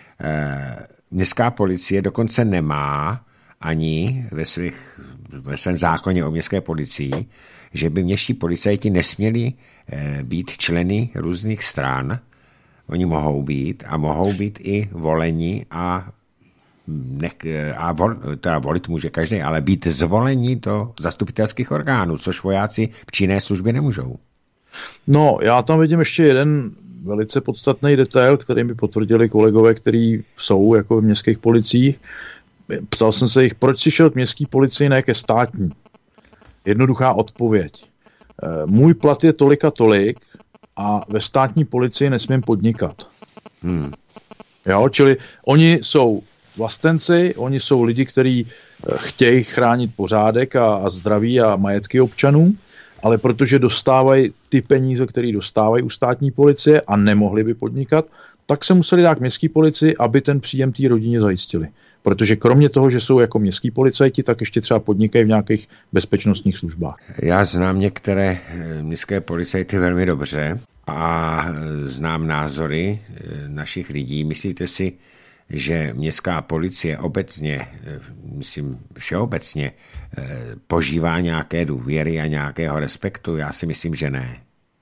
Městská policie dokonce nemá ani ve, svých, ve svém zákoně o městské policii, že by městští policajti nesměli být členy různých stran. Oni mohou být a mohou být i voleni a, nech, a vol, teda volit může každý, ale být zvoleni do zastupitelských orgánů, což vojáci v činné službě nemůžou. No, já tam vidím ještě jeden velice podstatný detail, který mi potvrdili kolegové, kteří jsou jako v městských policiích. Ptal jsem se jich, proč si šel k městské policii, ne ke státní. Jednoduchá odpověď. Můj plat je tolik a tolik a ve státní policii nesmím podnikat. Hmm. Jo, čili oni jsou vlastenci, oni jsou lidi, kteří chtějí chránit pořádek a, a zdraví a majetky občanů, ale protože dostávají ty peníze, které dostávají u státní policie a nemohli by podnikat, tak se museli dát k městské policii, aby ten příjem té rodině zajistili. Protože kromě toho, že jsou jako městský policajti, tak ještě třeba podnikají v nějakých bezpečnostních službách. Já znám některé městské policajty velmi dobře a znám názory našich lidí. Myslíte si, že městská policie obecně, myslím všeobecně, požívá nějaké důvěry a nějakého respektu? Já si myslím, že ne.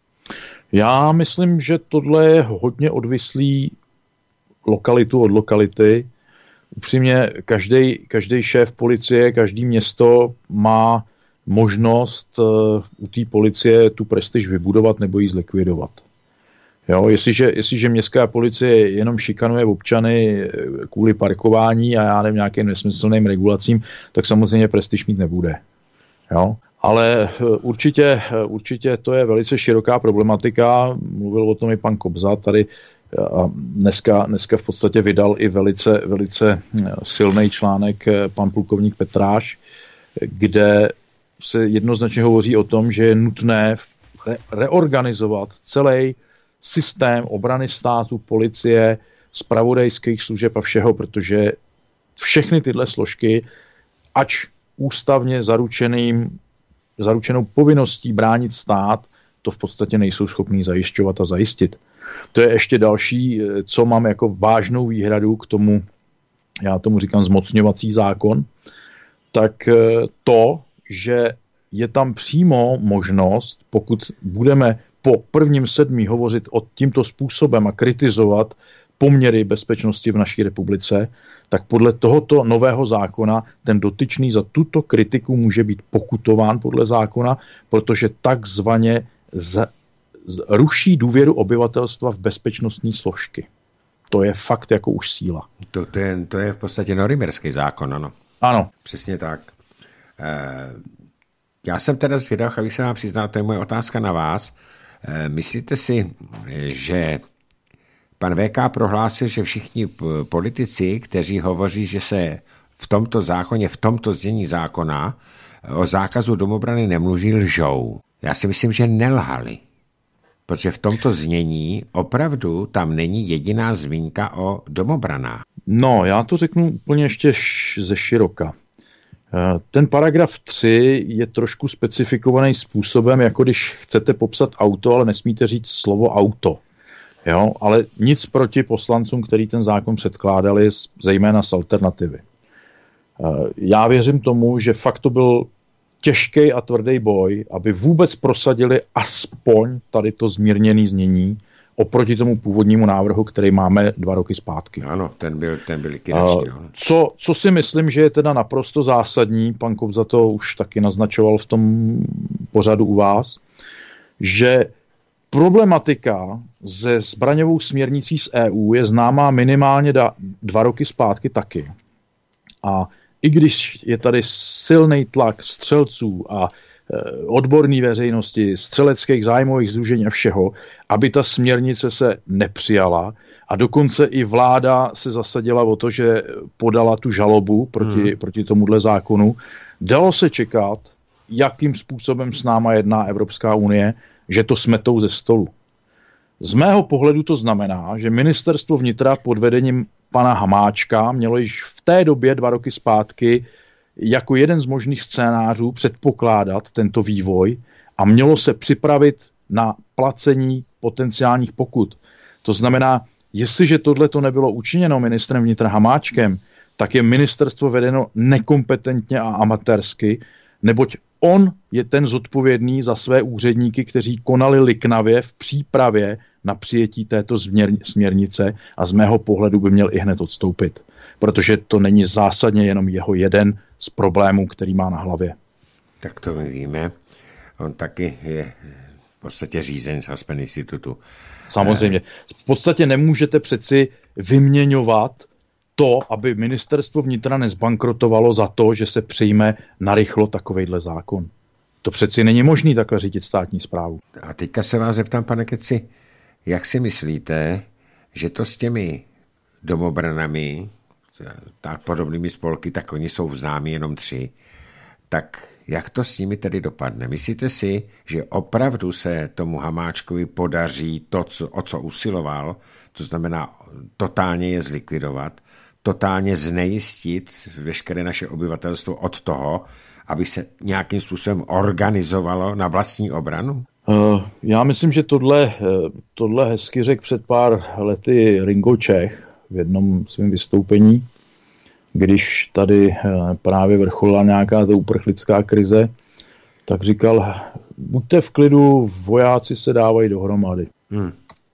Já myslím, že tohle je hodně odvislý lokalitu od lokality. Upřímně, každý, každý šéf policie, každý město má možnost uh, u té policie tu prestiž vybudovat nebo ji zlikvidovat. Jo, jestliže, jestliže městská policie jenom šikanuje občany kvůli parkování a já nevím, nějakým nesmyslným regulacím, tak samozřejmě prestiž mít nebude. Jo? Ale určitě, určitě to je velice široká problematika. Mluvil o tom i pan Kobza tady a dneska, dneska v podstatě vydal i velice, velice silný článek pan plukovník Petráš, kde se jednoznačně hovoří o tom, že je nutné re- reorganizovat celý systém obrany státu, policie, zpravodajských služeb a všeho, protože všechny tyhle složky, ač ústavně zaručeným, zaručenou povinností bránit stát, to v podstatě nejsou schopní zajišťovat a zajistit. To je ještě další, co mám jako vážnou výhradu k tomu, já tomu říkám zmocňovací zákon, tak to, že je tam přímo možnost, pokud budeme po prvním sedmí hovořit o tímto způsobem a kritizovat poměry bezpečnosti v naší republice, tak podle tohoto nového zákona ten dotyčný za tuto kritiku může být pokutován podle zákona, protože takzvaně z, z, ruší důvěru obyvatelstva v bezpečnostní složky. To je fakt jako už síla. To, to, je, to je v podstatě norimberský zákon, ano. Ano. Přesně tak. E, Já jsem teda zvědav, abych se vám přiznal, to je moje otázka na vás. Myslíte si, že pan V K prohlásil, že všichni politici, kteří hovoří, že se v tomto zákoně, v tomto znění zákona o zákazu domobrany nemluví, lžou? Já si myslím, že nelhali. Protože v tomto znění opravdu tam není jediná zmínka o domobranách. No, já to řeknu úplně ještě ze široka. Ten paragraf tři je trošku specifikovaný způsobem, jako když chcete popsat auto, ale nesmíte říct slovo auto. Jo? Ale nic proti poslancům, který ten zákon předkládali, zejména z alternativy. Já věřím tomu, že fakt to byl těžký a tvrdý boj, aby vůbec prosadili aspoň tady to zmírněné znění oproti tomu původnímu návrhu, který máme dva roky zpátky. Ano, ten byl, ten byl likvidační. No. Co, co si myslím, že je teda naprosto zásadní, pan Kobza to už taky naznačoval v tom pořadu u vás, že problematika se zbraňovou směrnicí z E U je známá minimálně da, dva roky zpátky taky. A i když je tady silný tlak střelců a odborné veřejnosti, střeleckých zájmových sdružení a všeho, aby ta směrnice se nepřijala a dokonce i vláda se zasadila o to, že podala tu žalobu proti, hmm. proti tomuhle zákonu. Dalo se čekat, jakým způsobem s náma jedná Evropská unie, že to smetou ze stolu. Z mého pohledu to znamená, že ministerstvo vnitra pod vedením pana Hamáčka mělo již v té době dva roky zpátky jako jeden z možných scénářů předpokládat tento vývoj a mělo se připravit na placení potenciálních pokut. To znamená, jestliže tohle to nebylo učiněno ministrem vnitra Hamáčkem, tak je ministerstvo vedeno nekompetentně a amatérsky, neboť on je ten zodpovědný za své úředníky, kteří konali liknavě v přípravě na přijetí této směrnice a z mého pohledu by měl i hned odstoupit. Protože to není zásadně jenom jeho jeden z problémů, který má na hlavě. Tak to my víme. On taky je v podstatě řízen z Aspen institutu. Samozřejmě. V podstatě nemůžete přeci vyměňovat to, aby ministerstvo vnitra nezbankrotovalo za to, že se přijme narychlo takovejhle zákon. To přeci není možný takhle řídit státní správu. A teďka se vás zeptám, pane Keci, jak si myslíte, že to s těmi domobranami, tak podobnými spolky, tak oni jsou známí jenom tři, tak jak to s nimi tedy dopadne? Myslíte si, že opravdu se tomu Hamáčkovi podaří to, co, o co usiloval, to znamená totálně je zlikvidovat, totálně znejistit veškeré naše obyvatelstvo od toho, aby se nějakým způsobem organizovalo na vlastní obranu? Já myslím, že tohle, tohle hezky řekl před pár lety Ringo Čech v jednom svém vystoupení, když tady právě vrcholila nějaká ta uprchlická krize, tak říkal, buďte v klidu, vojáci se dávají dohromady. Hmm.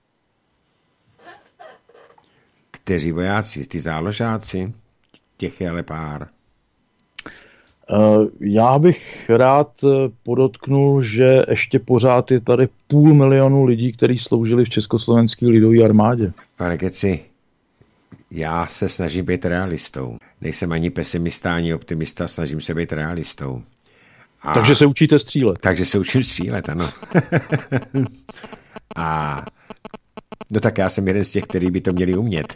Kteří vojáci? Ty záložáci? Těch je ale pár. Já bych rád podotknul, že ještě pořád je tady půl milionu lidí, kteří sloužili v Československé lidové armádě. Pane Keci, já se snažím být realistou. Nejsem ani pesimista, ani optimista, snažím se být realistou. A... Takže se učíte střílet. Takže se učím střílet, ano. A no tak já jsem jeden z těch, kteří by to měli umět.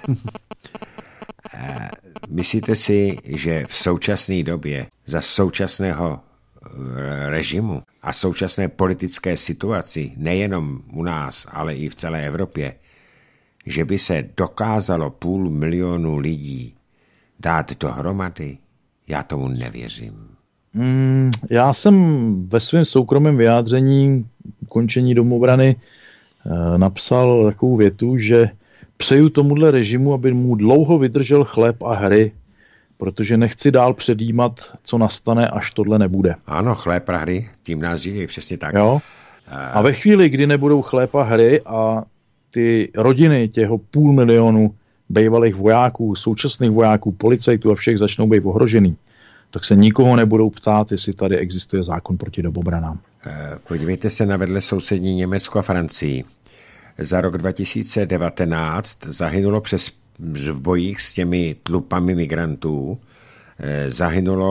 Myslíte si, že v současné době za současného režimu a současné politické situaci, nejenom u nás, ale i v celé Evropě, že by se dokázalo půl milionu lidí dát dohromady? Já tomu nevěřím. Mm, já jsem ve svém soukromém vyjádření ukončení domobrany e, napsal takovou větu, že přeju tomuhle režimu, aby mu dlouho vydržel chléb a hry, protože nechci dál předjímat, co nastane, až tohle nebude. Ano, chléb a hry, tím nás živí, přesně tak. Jo? A ve chvíli, kdy nebudou chléb a hry a ty rodiny těho půl milionu bývalých vojáků, současných vojáků, policajtů a všech začnou být ohrožený, tak se nikoho nebudou ptát, jestli tady existuje zákon proti domobranám. Podívejte se na vedle sousední Německo a Francii. Za rok dva tisíce devatenáct zahynulo přes v bojích s těmi tlupami migrantů, zahynulo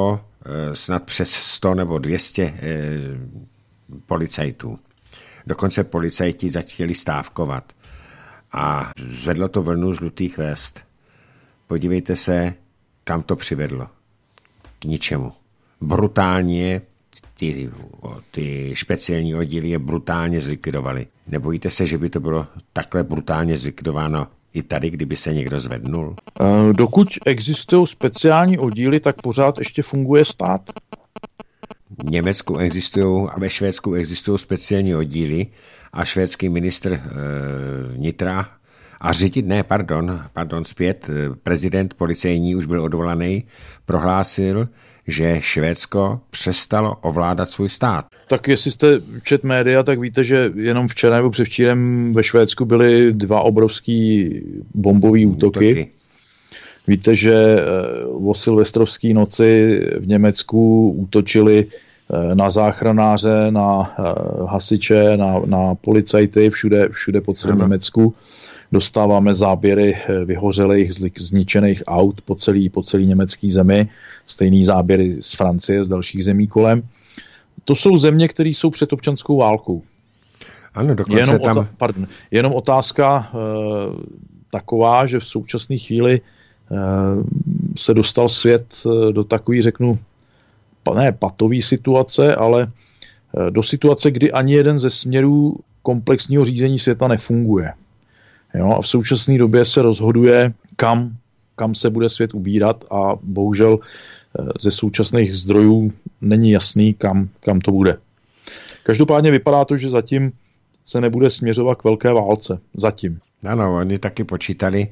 snad přes sto nebo dvě stě policajtů. Dokonce policajti začali stávkovat a zvedlo to vlnu žlutých vest. Podívejte se, kam to přivedlo. K ničemu. Brutálně ty, ty speciální oddíly je brutálně zlikvidovali. Nebojíte se, že by to bylo takhle brutálně zlikvidováno i tady, kdyby se někdo zvednul? Dokud existují speciální oddíly, tak pořád ještě funguje stát. V Německu existují a ve Švédsku existují speciální oddíly a švédský ministr e, vnitra a řidič, ne, pardon, pardon, zpět, prezident policejní už byl odvolaný, prohlásil, že Švédsko přestalo ovládat svůj stát. Tak jestli jste čet média, tak víte, že jenom včera nebo předevčírem ve Švédsku byly dva obrovský bombové útoky. útoky. Víte, že o silvestrovské noci v Německu útočili na záchranáře, na hasiče, na, na policajty, všude, všude po celém ano. Německu. Dostáváme záběry vyhořelých, zničených aut po celý, po celý německý zemi, stejný záběry z Francie, z dalších zemí kolem. To jsou země, které jsou před občanskou válkou. Ano, dokonce jenom tam... Ota- pardon, jenom otázka e, taková, že v současné chvíli e, se dostal svět do takový, řeknu, ne patový situace, ale e, do situace, kdy ani jeden ze směrů komplexního řízení světa nefunguje. Jo, a v současné době se rozhoduje, kam, kam se bude svět ubírat a bohužel ze současných zdrojů není jasný, kam, kam to bude. Každopádně vypadá to, že zatím se nebude směřovat k velké válce. Zatím. Ano, oni taky počítali,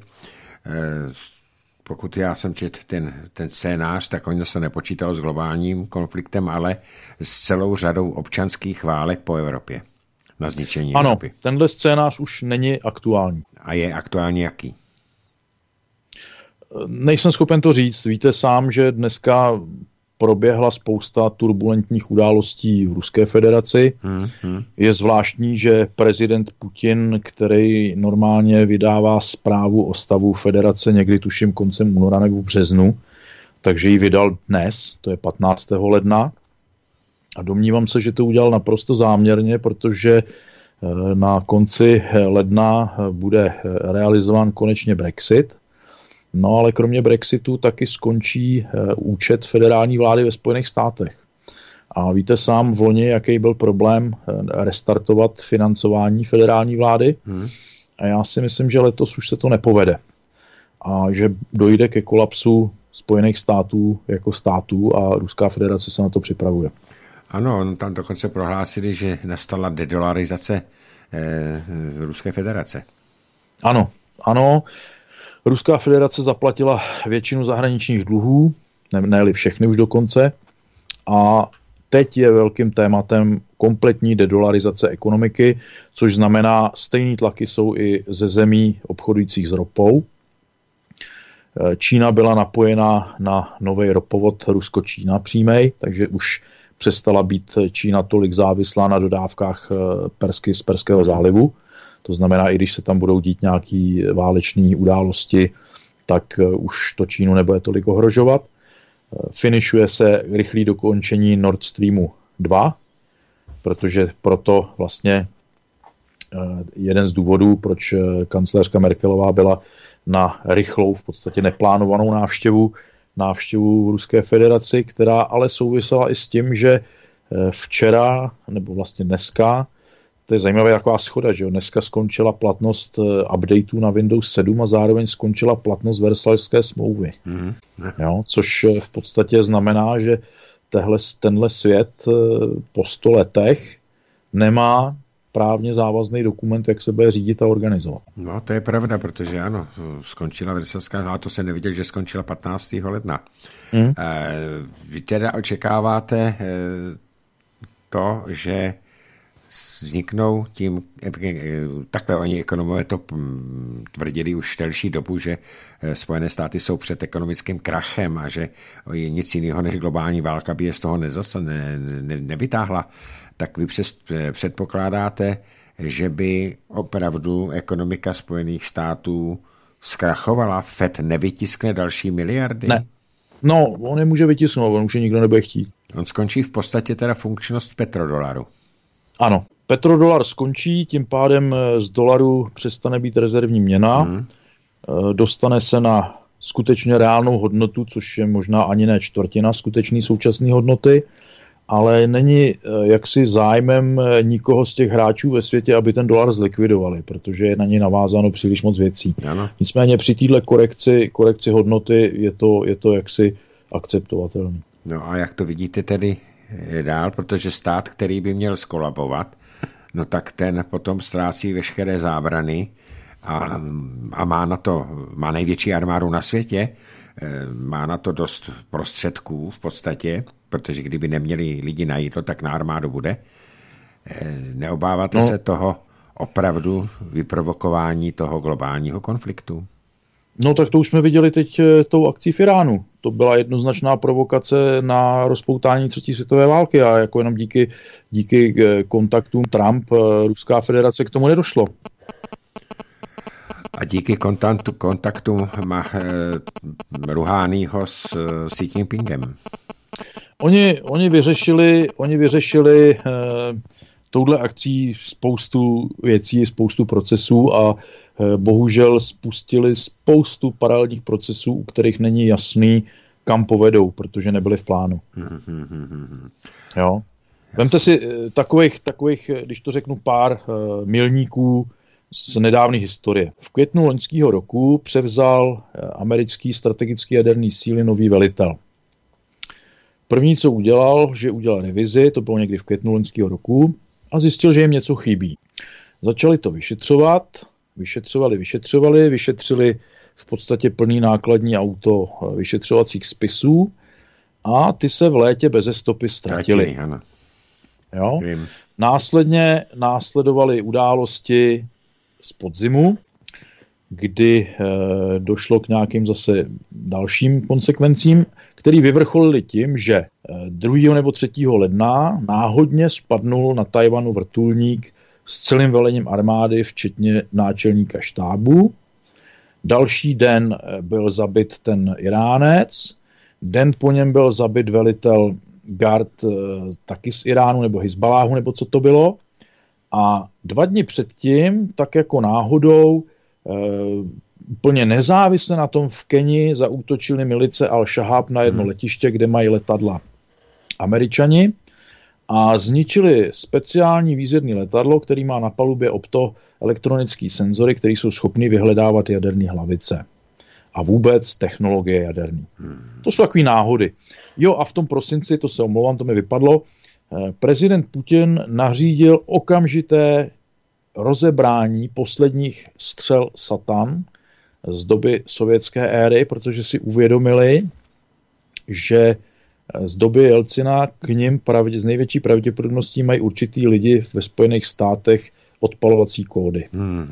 pokud já jsem četl ten, ten scénář, tak oni se nepočítalo s globálním konfliktem, ale s celou řadou občanských válek po Evropě. Na zničení ano, Evropy. Tenhle scénář už není aktuální. A je aktuální jaký? Nejsem schopen to říct. Víte sám, že dneska proběhla spousta turbulentních událostí v Ruské federaci. Hmm, hmm. Je zvláštní, že prezident Putin, který normálně vydává zprávu o stavu federace někdy tuším koncem února nebo v březnu, takže ji vydal dnes, to je patnáctého ledna. A domnívám se, že to udělal naprosto záměrně, protože na konci ledna bude realizován konečně Brexit. No ale kromě Brexitu taky skončí účet federální vlády ve Spojených státech. A víte sám v loni, jaký byl problém restartovat financování federální vlády. Hmm. A já si myslím, že letos už se to nepovede. A že dojde ke kolapsu Spojených států jako států a Ruská federace se na to připravuje. Ano, tam dokonce prohlásili, že nastala dedolarizace eh, Ruské federace. Ano, ano. Ruská federace zaplatila většinu zahraničních dluhů, ne, ne-li všechny už dokonce. A teď je velkým tématem kompletní dedolarizace ekonomiky, což znamená, stejný tlaky jsou i ze zemí obchodujících s ropou. Čína byla napojena na nový ropovod Rusko-Čína přímej, takže už přestala být Čína tolik závislá na dodávkách Persky z Perského zálivu. To znamená, i když se tam budou dít nějaké váleční události, tak už to Čínu nebude tolik ohrožovat. Finišuje se rychlé dokončení Nord Streamu dva, protože proto vlastně jeden z důvodů, proč kancléřka Merkelová byla na rychlou, v podstatě neplánovanou návštěvu, návštěvu v Ruské federaci, která ale souvisela i s tím, že včera, nebo vlastně dneska, to je zajímavá taková schoda, že jo, dneska skončila platnost updateů na Windows sedm a zároveň skončila platnost Versailleské smlouvy. Mm, jo, což v podstatě znamená, že tehle, tenhle svět po sto letech nemá právně závazný dokument, jak se bude řídit a organizovat. No, to je pravda, protože ano, skončila Versailleská, ale to se neviděl, že skončila patnáctého ledna. Hmm. E, vy teda očekáváte e, to, že vzniknou tím, takhle oni ekonomové to tvrdili už delší dobu, že Spojené státy jsou před ekonomickým krachem a že nic jiného než globální válka by je z toho nezase, ne, ne, nevytáhla. Tak vy přes, předpokládáte, že by opravdu ekonomika Spojených států zkrachovala? Fed nevytiskne další miliardy? Ne, No, on je může vytisknout, on už je nikdo nebude chtít. On skončí v podstatě teda funkčnost petrodolaru. Ano, petrodolar skončí, tím pádem z dolaru přestane být rezervní měna, hmm. dostane se na skutečně reálnou hodnotu, což je možná ani ne čtvrtina skutečné současné hodnoty, ale není jaksi zájmem nikoho z těch hráčů ve světě, aby ten dolar zlikvidovali, protože je na něj navázáno příliš moc věcí. Ano. Nicméně při této korekci, korekci hodnoty je to, je to jaksi akceptovatelné. No a jak to vidíte tedy dál, protože stát, který by měl skolabovat, no tak ten potom ztrácí veškeré zábrany a, a má na to, má největší armádu na světě, má na to dost prostředků v podstatě, protože kdyby neměli lidi na jídlo, tak na armádu bude. Neobáváte no. se toho opravdu vyprovokování toho globálního konfliktu? No tak to už jsme viděli teď tou akcí v Iránu. To byla jednoznačná provokace na rozpoutání třetí světové války a jako jenom díky, díky kontaktům Trump, Ruská federace k tomu nedošlo. A díky kontaktu, kontaktům má eh, Ruhánýho s Xi Jinpingem. Oni, oni vyřešili, oni vyřešili eh, touhle akcí spoustu věcí, spoustu procesů a eh, bohužel spustili spoustu paralelních procesů, u kterých není jasný, kam povedou, protože nebyly v plánu. Jo. Vemte si eh, takových, takových, když to řeknu, pár eh, milníků z nedávné historie. V květnu loňského roku převzal americký strategický jaderný síly nový velitel. První, co udělal, že udělal revizi, to bylo někdy v květnu loňského roku, a zjistil, že jim něco chybí. Začali to vyšetřovat, vyšetřovali, vyšetřovali, vyšetřili v podstatě plný nákladní auto vyšetřovacích spisů a ty se v létě beze stopy ztratily. Jo? Následně následovaly události z podzimu, kdy e, došlo k nějakým zase dalším konsekvencím, který vyvrcholili tím, že e, druhého nebo třetího ledna náhodně spadnul na Tajvanu vrtulník s celým velením armády, včetně náčelníka štábu. Další den byl zabit ten Iránec, den po něm byl zabit velitel Gard e, taky z Iránu nebo Hizbaláhu, nebo co to bylo. A dva dny předtím, tak jako náhodou, e, úplně nezávisle na tom v Keni zaútočili milice Al-Shahab na jedno hmm. letiště, kde mají letadla Američani a zničili speciální výzvědné letadlo, který má na palubě optoelektronické senzory, které jsou schopny vyhledávat jaderné hlavice a vůbec technologie jaderné. Hmm. To jsou takové náhody. Jo, a v tom prosinci, to se omlouvám, to mi vypadlo, prezident Putin nařídil okamžité rozebrání posledních střel Satan z doby sovětské éry, protože si uvědomili, že z doby Jelcina k nim pravdě, z největší pravděpodobností mají určitý lidi ve Spojených státech odpalovací kódy.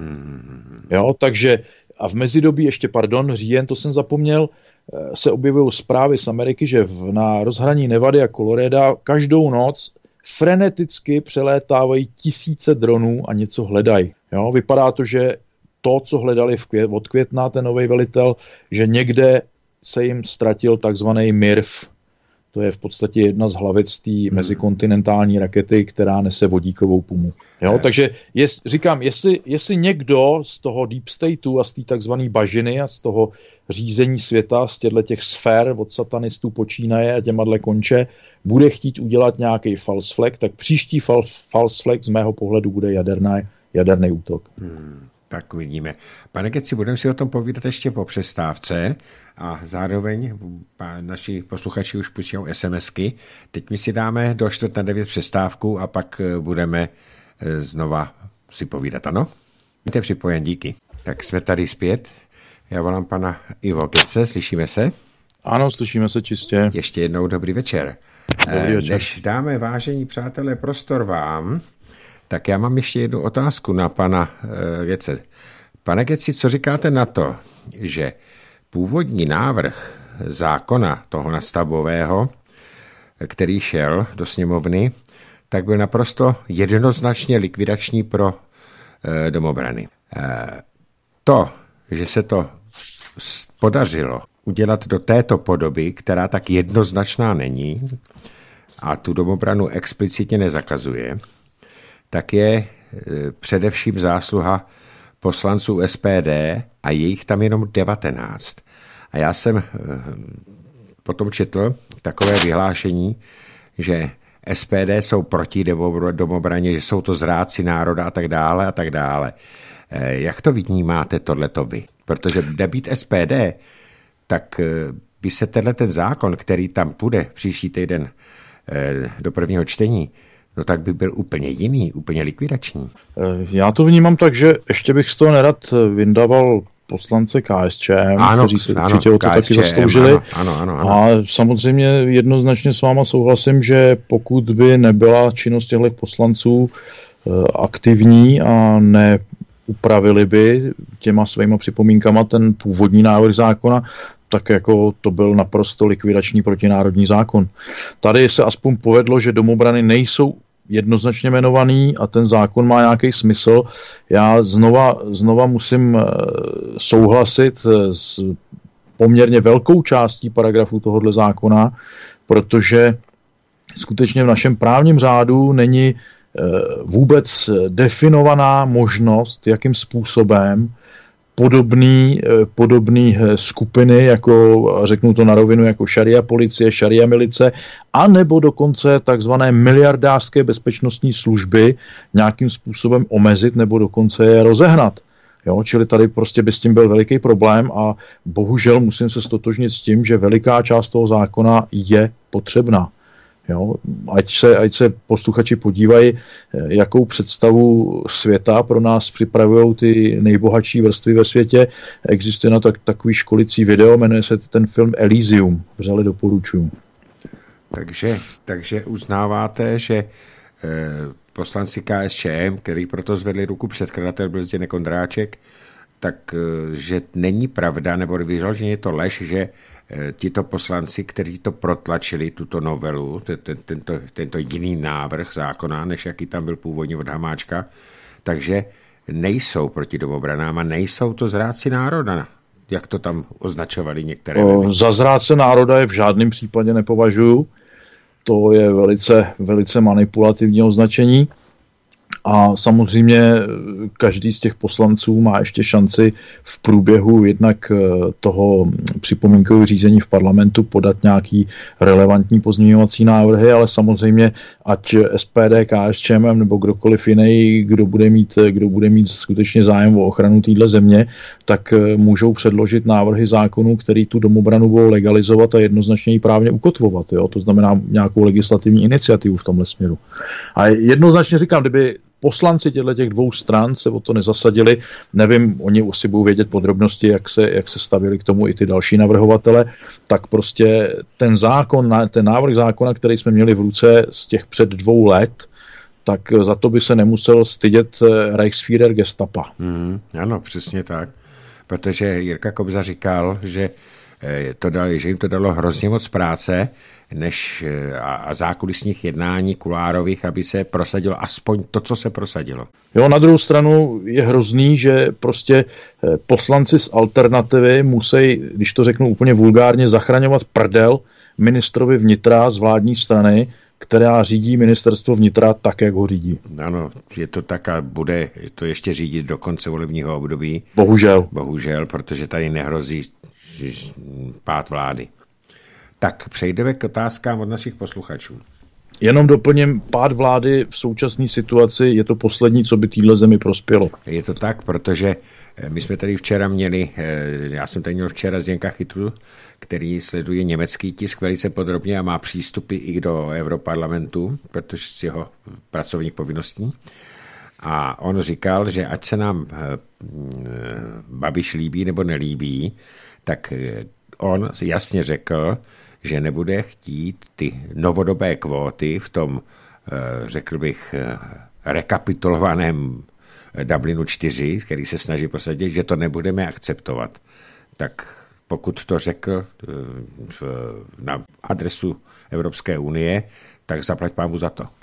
Jo, takže a v mezidobí ještě, pardon, říjen, to jsem zapomněl, se objevují zprávy z Ameriky, že v, na rozhraní Nevady a Colorada každou noc freneticky přelétávají tisíce dronů a něco hledají. Jo, vypadá to, že to, co hledali v květ, od května ten nový velitel, že někde se jim ztratil takzvaný M I R V. To je v podstatě jedna z hlavic té hmm. mezikontinentální rakety, která nese vodíkovou pumu. Jo, takže jest, říkám, jestli, jestli někdo z toho deep stateu a z té takzvané bažiny a z toho řízení světa, z těchto těch sfér od satanistů počínaje a těmadle konče, bude chtít udělat nějaký false flag, tak příští fal, false flag z mého pohledu bude jaderný, jaderný útok. Hmm. Tak uvidíme. Pane Geci, budeme si o tom povídat ještě po přestávce a zároveň naši posluchači už píšou SMSky. Teď my si dáme do čtvrt na devět přestávku a pak budeme znova si povídat, ano? Mějte připojen, díky. Tak jsme tady zpět. Já volám pana Ivo Gece, slyšíme se? Ano, slyšíme se čistě. Ještě jednou dobrý večer. Dobrý večer. Než dáme, vážení přátelé, prostor vám, tak já mám ještě jednu otázku na pana uh, Gece. Pane Geci, co říkáte na to, že původní návrh zákona toho nastavbového, který šel do sněmovny, tak byl naprosto jednoznačně likvidační pro uh, domobrany. Uh, to, že se to podařilo udělat do této podoby, která tak jednoznačná není a tu domobranu explicitně nezakazuje, tak je především zásluha poslanců S P D a je jich tam jenom devatenáct. A já jsem potom četl takové vyhlášení, že S P D jsou proti domobraně, že jsou to zrádci národa a tak dále a tak dále. Jak to vnímáte tohleto vy? Protože nebýt S P D, tak by se tenhle ten zákon, který tam půjde příští týden do prvního čtení, no tak by byl úplně jiný, úplně likvidační. Já to vnímám tak, že ještě bych z toho nerad vyndával poslance K S Č M, ano, kteří se ano, určitě o to K S Č M, taky zasloužili. Ano, ano, ano. A samozřejmě jednoznačně s váma souhlasím, že pokud by nebyla činnost těchto poslanců aktivní a neupravili by těma svýma připomínkama ten původní návrh zákona, tak jako to byl naprosto likvidační protinárodní zákon. Tady se aspoň povedlo, že domobrany nejsou jednoznačně jmenovaný a ten zákon má nějaký smysl. Já znova, znova musím souhlasit s poměrně velkou částí paragrafů tohoto zákona, protože skutečně v našem právním řádu není vůbec definovaná možnost, jakým způsobem podobný, podobný skupiny, jako řeknu to na rovinu, jako šaria policie, šaria milice, anebo dokonce takzvané miliardářské bezpečnostní služby nějakým způsobem omezit nebo dokonce je rozehnat. Jo, čili tady prostě by s tím byl veliký problém a bohužel musím se stotožnit s tím, že veliká část toho zákona je potřebná. Jo, ať se, ať se posluchači podívají, jakou představu světa pro nás připravují ty nejbohatší vrstvy ve světě. Existuje na tak, takový školicí video, jmenuje se ten film Elysium. Vřele doporučuji. Takže, takže uznáváte, že eh, poslanci K S Č M, který proto zvedli ruku předkladatel byl Zdeněk Ondráček, tak eh, že není pravda, nebo vyloženě je to lež, že tito poslanci, kteří to protlačili, tuto novelu, tento, tento jiný návrh zákona, než jaký tam byl původně od Hamáčka, takže nejsou proti domobranám a nejsou to zrádci národa, jak to tam označovali některé. O, za zrádce národa je v žádném případě nepovažuju. To je velice, velice manipulativní označení. A samozřejmě každý z těch poslanců má ještě šanci v průběhu jednak toho připomínkového řízení v parlamentu podat nějaký relevantní pozměňovací návrhy, ale samozřejmě ať S P D, K S Č M nebo kdokoliv jiný, kdo bude mít, kdo bude mít skutečně zájem o ochranu téhle země, tak můžou předložit návrhy zákonů, který tu domobranu budou legalizovat a jednoznačně ji právně ukotvovat. Jo? To znamená nějakou legislativní iniciativu v tomhle směru. A jednoznačně říkám, kdyby poslanci těchto těch dvou stran se o to nezasadili, nevím, oni asi budou vědět podrobnosti, jak se, jak se stavili k tomu i ty další navrhovatele, tak prostě ten zákon, ten návrh zákona, který jsme měli v ruce z těch před dvou let, tak za to by se nemusel stydět Reichsführer Gestapa. Mm, ano, přesně tak, protože Jirka Kobza říkal, že, to dal, že jim to dalo hrozně moc práce, než a, a zákulisních jednání kulárových, aby se prosadilo aspoň to, co se prosadilo. Jo, na druhou stranu je hrozný, že prostě poslanci z alternativy musí, když to řeknu úplně vulgárně, zachraňovat prdel ministrovi vnitra z vládní strany, která řídí ministerstvo vnitra tak, jak ho řídí. Ano, je to tak a bude to ještě řídit do konce volebního období. Bohužel. Bohužel, protože tady nehrozí pád vlády. Tak přejdeme k otázkám od našich posluchačů. Jenom doplním, pád vlády v současné situaci je to poslední, co by téhle zemi prospělo. Je to tak, protože my jsme tady včera měli, já jsem tady měl včera Zdeňka Chytru, který sleduje německý tisk velice podrobně a má přístupy i do Europarlamentu, protože z jeho pracovních povinností. A on říkal, že ať se nám Babiš líbí nebo nelíbí, tak on jasně řekl, že nebude chtít ty novodobé kvóty v tom, řekl bych, rekapitulovaném Dublinu čtyři, který se snaží prosadit, že to nebudeme akceptovat. Tak pokud to řekl na adresu Evropské unie, tak zaplať pámu za to.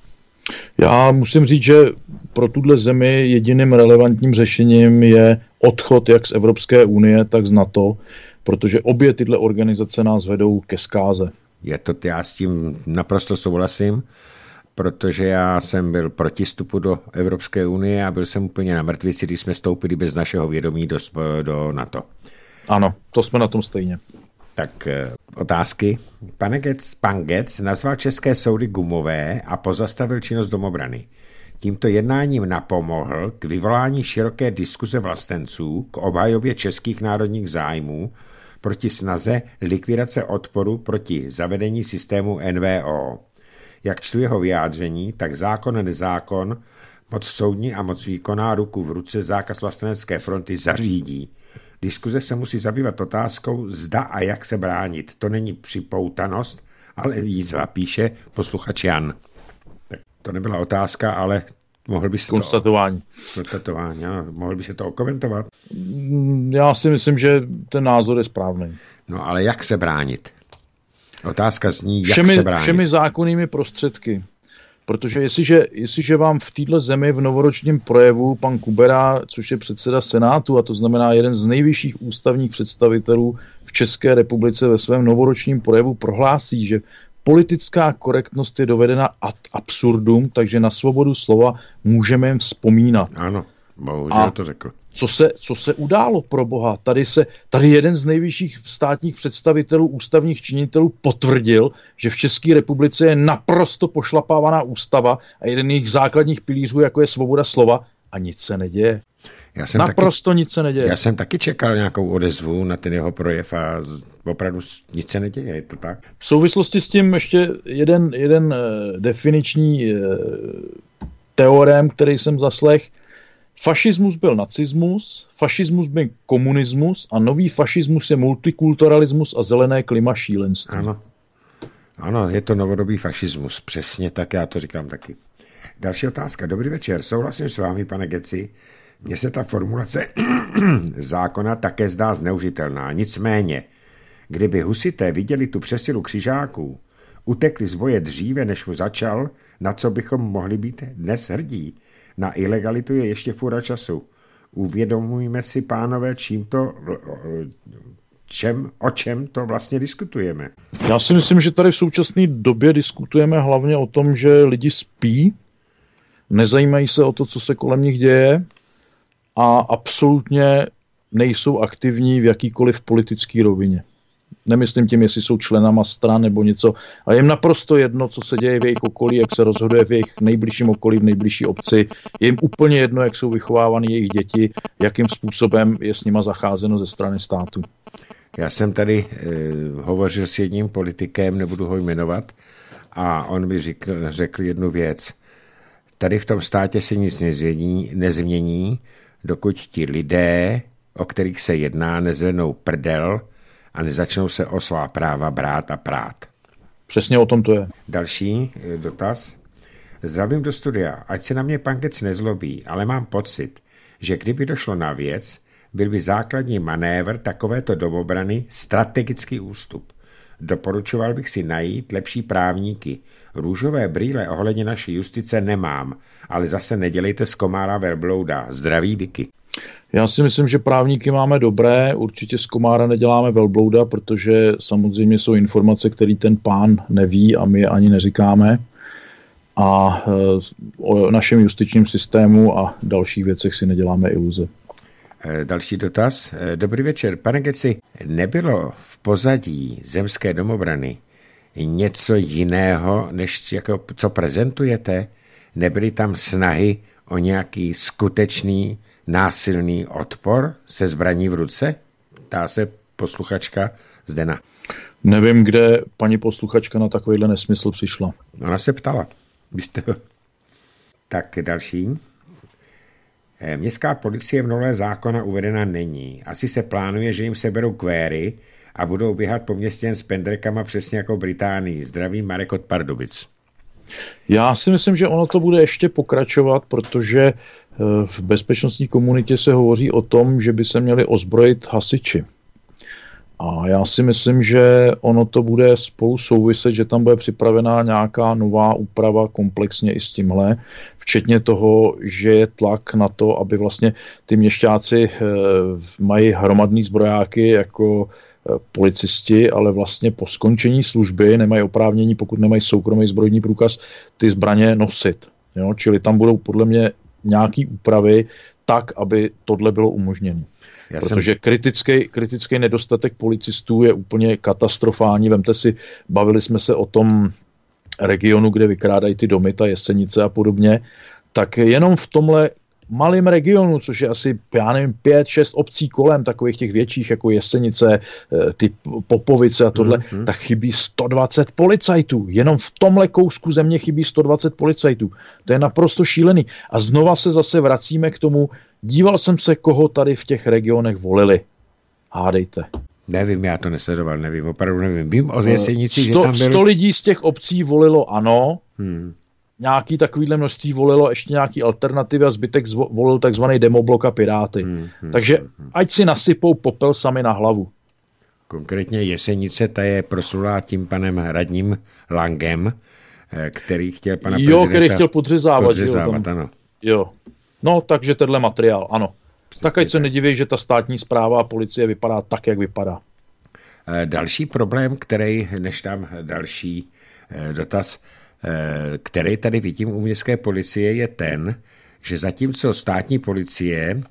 Já musím říct, že pro tuhle zemi jediným relevantním řešením je odchod jak z Evropské unie, tak z NATO. protože obě tyhle organizace nás vedou ke zkáze. Je to, já s tím naprosto souhlasím, protože já jsem byl proti vstupu do Evropské unie a byl jsem úplně na mrtvici, když jsme vstoupili bez našeho vědomí do, do NATO. Ano, to jsme na tom stejně. Tak otázky. Pane Gec, pan Gec nazval české soudy gumové a pozastavil činnost domobrany. Tímto jednáním napomohl k vyvolání široké diskuze vlastenců k obhajobě českých národních zájmů proti snaze likvidace odporu proti zavedení systému N V O. Jak čtu jeho vyjádření, tak zákon a nezákon, moc soudní a moc výkonná ruku v ruce zákaz vlastenecké fronty zařídí. Diskuze se musí zabývat otázkou, zda a jak se bránit. To není připoutanost, ale výzva, píše posluchač Jan. Tak to nebyla otázka, ale mohl by se konstatování. To, konstatování, ano. Mohl by se to okomentovat? Já si myslím, že ten názor je správný. No ale jak se bránit? Otázka zní, jak všemi, se bránit. Všemi zákonnými prostředky. Protože jestliže, jestliže vám v této zemi v novoročním projevu pan Kubera, což je předseda Senátu, a to znamená jeden z nejvyšších ústavních představitelů v České republice, ve svém novoročním projevu prohlásí, že politická korektnost je dovedena ad absurdum, takže na svobodu slova můžeme jen vzpomínat. Ano, bohužel to řekl. Co se, co se událo pro boha? Tady, se, tady jeden z nejvyšších státních představitelů, ústavních činitelů potvrdil, že v České republice je naprosto pošlapávaná ústava a jeden z jejich základních pilířů, jako je svoboda slova, a nic se neděje. Já jsem naprosto taky, nic se neděje. Já jsem taky čekal nějakou odezvu na ten jeho projev a opravdu nic se neděje, je to tak? V souvislosti s tím ještě jeden, jeden definiční teorem, který jsem zaslech. Fašismus byl nacismus, fašismus byl komunismus a nový fašismus je multikulturalismus a zelené klima šílenství. Ano. Ano, je to novodobý fašismus, přesně tak, já to říkám taky. Další otázka. Dobrý večer, souhlasím s vámi, pane Geci. Mně se ta formulace zákona také zdá zneužitelná. Nicméně, kdyby husité viděli tu přesilu křižáků, utekli z boje dříve, než mu začal, na co bychom mohli být dnes hrdí. Na ilegalitu je ještě fůra času. Uvědomujme si, pánové, čím to, čem, o čem to vlastně diskutujeme. Já si myslím, že tady v současné době diskutujeme hlavně o tom, že lidi spí, nezajímají se o to, co se kolem nich děje a absolutně nejsou aktivní v jakýkoliv politické rovině. Nemyslím tím, jestli jsou členama stran nebo něco, ale jim naprosto jedno, co se děje v jejich okolí, jak se rozhoduje v jejich nejbližším okolí, v nejbližší obci. Je jim úplně jedno, jak jsou vychovávány jejich děti, jakým způsobem je s nima zacházeno ze strany státu. Já jsem tady eh, hovořil s jedním politikem, nebudu ho jmenovat, a on mi řekl, řekl jednu věc. Tady v tom státě se nic nezmění, nezmění, dokud ti lidé, o kterých se jedná, nezvednou prdel a nezačnou se o svá práva brát a prát. Přesně o tom to je. Další dotaz. Zdravím do studia. Ať se na mě pan Gec nezlobí, ale mám pocit, že kdyby došlo na věc, byl by základní manévr takovéto domobrany strategický ústup. Doporučoval bych si najít lepší právníky. Růžové brýle ohledně naší justice nemám, ale zase nedělejte z komára velblouda. Zdraví Vicky. Já si myslím, že právníky máme dobré, určitě z komára neděláme velblouda, protože samozřejmě jsou informace, které ten pán neví a my je ani neříkáme. A o našem justičním systému a dalších věcech si neděláme iluze. Další dotaz. Dobrý večer. Pane Geci, nebylo v pozadí zemské domobrany něco jiného, než jako, co prezentujete? Nebyly tam snahy o nějaký skutečný násilný odpor se zbraní v ruce? Ptá se posluchačka Zdena. Nevím, kde paní posluchačka na takovýhle nesmysl přišla. Ona se ptala. Byste... Tak další. Městská policie v novele zákona uvedena není. Asi se plánuje, že jim seberou kvéry a budou běhat po městě jen s pendrekama přesně jako v Británii. Zdraví, Marek od Pardubic. Já si myslím, že ono to bude ještě pokračovat, protože v bezpečnostní komunitě se hovoří o tom, že by se měli ozbrojit hasiči. A já si myslím, že ono to bude spolu souviset, že tam bude připravená nějaká nová úprava komplexně i s tímhle, včetně toho, že je tlak na to, aby vlastně ty měšťáci mají hromadný zbrojáky jako policisti, ale vlastně po skončení služby nemají oprávnění, pokud nemají soukromý zbrojní průkaz, ty zbraně nosit. Jo? Čili tam budou podle mě nějaký úpravy tak, aby tohle bylo umožněno. Já Protože jsem... kritický, kritický nedostatek policistů je úplně katastrofální. Vemte si, bavili jsme se o tom regionu, kde vykrádají ty domy, ta Jesenice a podobně, tak jenom v tomhle malém regionu, což je asi, já nevím, pět, šest obcí kolem takových těch větších, jako Jesenice, ty Popovice a tohle, mm-hmm. tak chybí sto dvacet policajtů. Jenom v tomhle kousku země chybí sto dvacet policajtů. To je naprosto šílený. A znova se zase vracíme k tomu, díval jsem se, koho tady v těch regionech volili. Hádejte. Nevím, já to nesledoval, nevím, opravdu nevím. Vím o Jesenici, že tam byl... sto lidí z těch obcí volilo ANO, hmm. nějaký takovýhle množství volilo ještě nějaký alternativy a zbytek volil takzvaný demoblok a Piráty. Hmm, hmm, Takže hmm. ať si nasypou popel sami na hlavu. Konkrétně Jesenice, ta je proslulá tím panem radním Langem, který chtěl pana jo, prezidenta... který chtěl podřezávat. podřezávat jo, ano. jo. No, takže tenhle materiál, ano. Přesně tak ať se nediví, že ta státní správa a policie vypadá tak, jak vypadá. Další problém, který, než tam další dotaz, který tady vidím u městské policie, je ten, že zatímco státní policie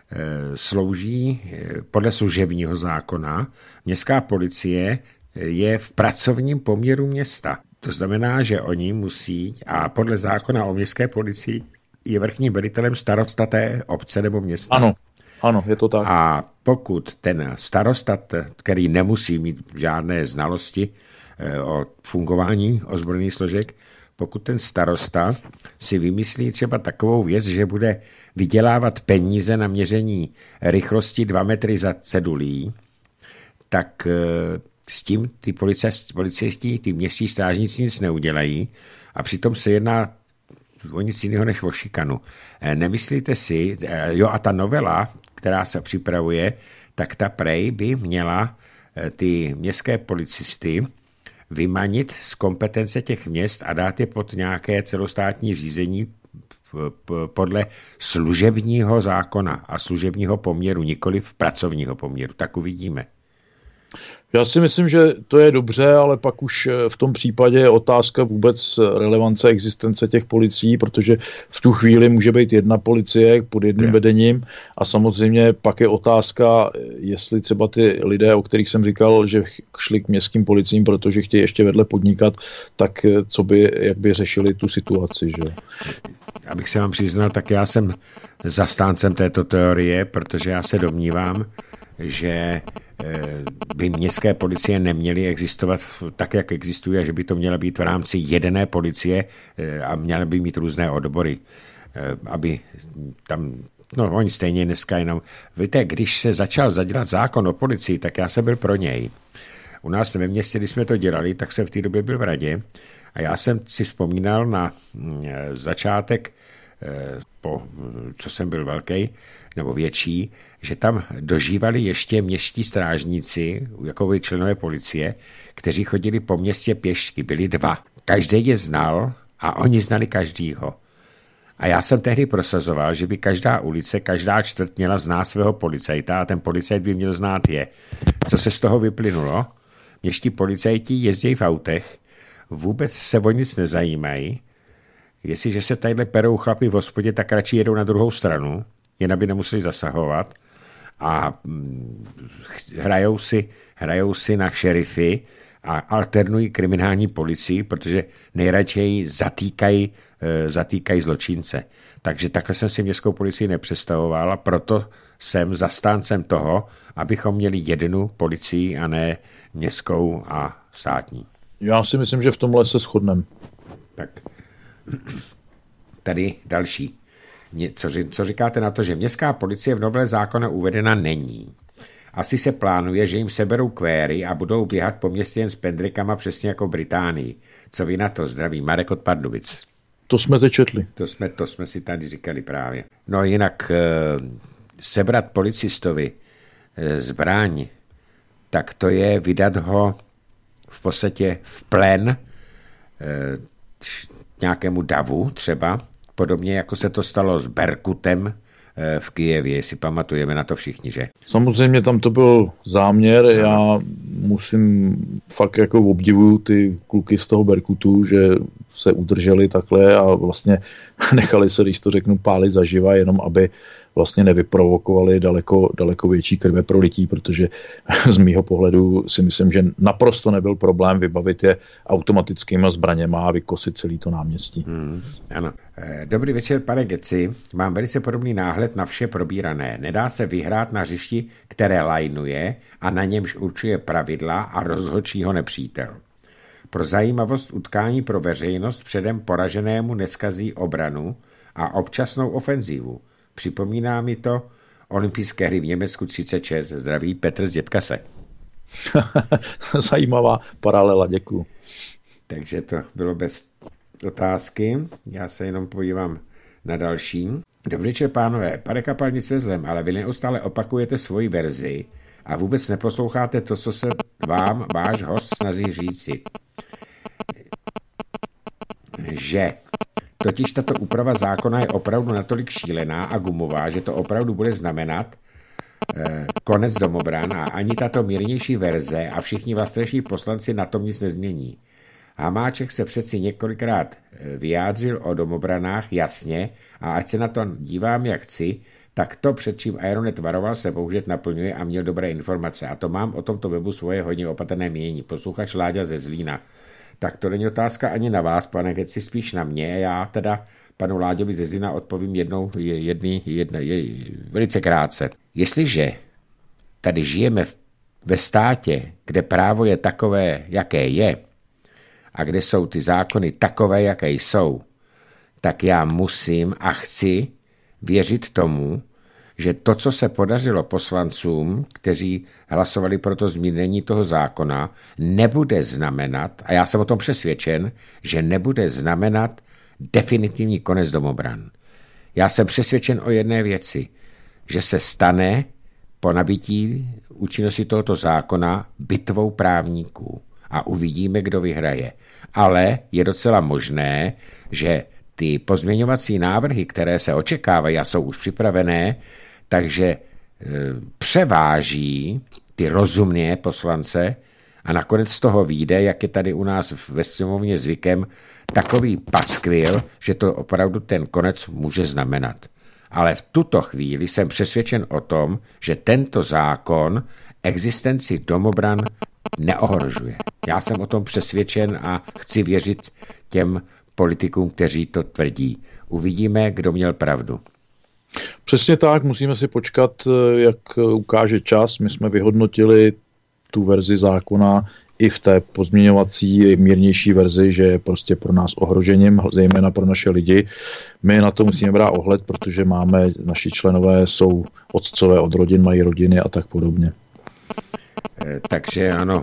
slouží podle služebního zákona, městská policie je v pracovním poměru města. To znamená, že oni musí, a podle zákona o městské policii je vrchním velitelem starosta té obce nebo města. Ano, ano, je to tak. A pokud ten starosta, který nemusí mít žádné znalosti o fungování ozbrojených složek, pokud ten starosta si vymyslí třeba takovou věc, že bude vydělávat peníze na měření rychlosti dva metry za cedulí, tak s tím ty policisti, ty městští strážníci nic neudělají a přitom se jedná o nic jiného než o šikanu. Nemyslíte si, jo a ta novela, která se připravuje, tak ta prej by měla ty městské policisty vymanit z kompetence těch měst a dát je pod nějaké celostátní řízení podle služebního zákona a služebního poměru, nikoli v pracovního poměru. Tak uvidíme. Já si myslím, že to je dobře, ale pak už v tom případě je otázka vůbec relevance existence těch policií, protože v tu chvíli může být jedna policie pod jedním je. vedením a samozřejmě pak je otázka, jestli třeba ty lidé, o kterých jsem říkal, že šli k městským policiím, protože chtějí ještě vedle podnikat, tak co by, jak by řešili tu situaci. Že? Abych se vám přiznal, tak já jsem zastáncem této teorie, protože já se domnívám, že by městské policie neměly existovat tak, jak existují, a že by to měla být v rámci jedné policie a měla by mít různé odbory, aby tam, no oni stejně dneska jenom, víte, když se začal zadělat zákon o policii, tak já jsem byl pro něj. U nás ve městě, když jsme to dělali, tak jsem v té době byl v radě a já jsem si vzpomínal na začátek, po, co jsem byl velký, nebo větší, že tam dožívali ještě městští strážníci, jako členové policie, kteří chodili po městě pěšky, byli dva. Každý je znal a oni znali každýho. A já jsem tehdy prosazoval, že by každá ulice, každá čtvrt měla znát svého policajta a ten policajt by měl znát je. Co se z toho vyplynulo? Městští policajti jezdí v autech, vůbec se o nic nezajímají. Jestliže se tadyhle perou chlapi v hospodě, tak radši jedou na druhou stranu, jen aby nemuseli zasahovat a hrajou si, hrajou si na šerify a alternují kriminální policii, protože nejradši zatýkají, zatýkají zločince. Takže takhle jsem si městskou policii nepředstavoval a proto jsem zastáncem toho, abychom měli jednu policii a ne městskou a státní. Já si myslím, že v tomhle se shodneme. Tak. Tady další. Co, co říkáte na to, že městská policie v novele zákona uvedena není? Asi se plánuje, že jim seberou kvéry a budou běhat po městě jen s pendrikama, přesně jako v Británii. Co vy na to? Zdraví. Marek od Pardubic. To jsme teď četli. To jsme, to jsme si tady říkali právě. No jinak sebrat policistovi zbraň, tak to je vydat ho v podstatě v plen nějakému davu třeba, podobně jako se to stalo s Berkutem v Kyjevě, jestli pamatujeme na to všichni, že? Samozřejmě tam to byl záměr, já musím fakt jako obdivuju ty kluky z toho Berkutu, že se udrželi takhle a vlastně nechali se, když to řeknu, pálit zaživa, jenom aby vlastně nevyprovokovali daleko, daleko větší krveprolití, protože z mýho pohledu si myslím, že naprosto nebyl problém vybavit je automatickými zbraněma a vykosit celý to náměstí. Hmm, ano. Dobrý večer, pane Geci. Mám velice podobný náhled na vše probírané. Nedá se vyhrát na hřišti, které lajnuje a na němž určuje pravidla a rozhodčí ho nepřítel. Pro zajímavost utkání pro veřejnost předem poraženému neskazí obranu a občasnou ofenzívu. Připomíná mi to olympijské hry v Německu třicet šest. Zdraví Petr z Dětkase. Zajímavá paralela, děkuju. Takže to bylo bez otázky. Já se jenom podívám na další. Dobrý večer, pánové. Pane Kapal, nic vezlem, ale vy neustále opakujete svoji verzi a vůbec neposloucháte to, co se vám váš host snaží říci. Že totiž tato úprava zákona je opravdu natolik šílená a gumová, že to opravdu bude znamenat eh, konec domobran a ani tato mírnější verze a všichni vlastnější poslanci na tom nic nezmění. Hamáček se přeci několikrát vyjádřil o domobranách jasně a ať se na to dívám jak chci, tak to, před čím Aeronet varoval, se bohužel naplňuje a měl dobré informace. A to mám o tomto webu svoje hodně opatrné mínění. Posluchač Láďa ze Zlína. Tak to není otázka ani na vás, pane Geci, spíš na mě. Já teda panu Láďovi ze Zlína odpovím jednou, jedný, jedna, je, velice krátce. Jestliže tady žijeme ve státě, kde právo je takové, jaké je, a kde jsou ty zákony takové, jaké jsou, tak já musím a chci věřit tomu, že to, co se podařilo poslancům, kteří hlasovali pro to zmírnění toho zákona, nebude znamenat, a já jsem o tom přesvědčen, že nebude znamenat definitivní konec domobran. Já jsem přesvědčen o jedné věci, že se stane po nabití účinnosti tohoto zákona bitvou právníků a uvidíme, kdo vyhraje. Ale je docela možné, že ty pozměňovací návrhy, které se očekávají a jsou už připravené, takže e, převáží ty rozumné poslance a nakonec z toho vyjde, jak je tady u nás ve sněmovně zvykem, takový paskvil, že to opravdu ten konec může znamenat. Ale v tuto chvíli jsem přesvědčen o tom, že tento zákon existenci domobran neohrožuje. Já jsem o tom přesvědčen a chci věřit těm politikům, kteří to tvrdí. Uvidíme, kdo měl pravdu. Přesně tak, musíme si počkat, jak ukáže čas. My jsme vyhodnotili tu verzi zákona i v té pozměňovací mírnější verzi, že je prostě pro nás ohrožením, zejména pro naše lidi. My na to musíme brát ohled, protože máme, naši členové jsou otcové od rodin, mají rodiny a tak podobně. Takže ano,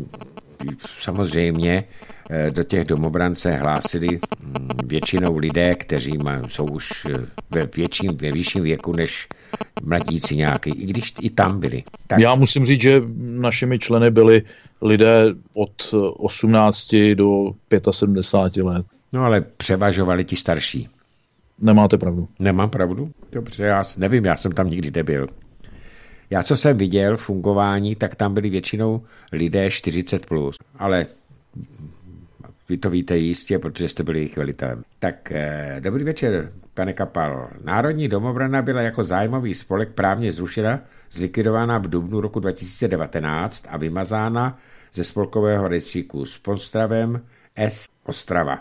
samozřejmě do těch domobran se hlásili většinou lidé, kteří jsou už ve, větším, ve vyšším věku než mladíci nějaký, i když i tam byli. Tak. Já musím říct, že našimi členy byli lidé od osmnácti do sedmdesáti pěti let. No ale převažovali ti starší. Nemáte pravdu. Nemám pravdu? Dobře, já nevím, já jsem tam nikdy nebyl. Já, co jsem viděl fungování, tak tam byli většinou lidé čtyřicet plus, ale vy to víte jistě, protože jste byli jejich velitelem. Tak eh, dobrý večer, pane Kapal. Národní domobrana byla jako zájmový spolek právně zrušena, zlikvidována v dubnu roku dva tisíce devatenáct a vymazána ze spolkového rejstříku s podstavem S. Ostrava.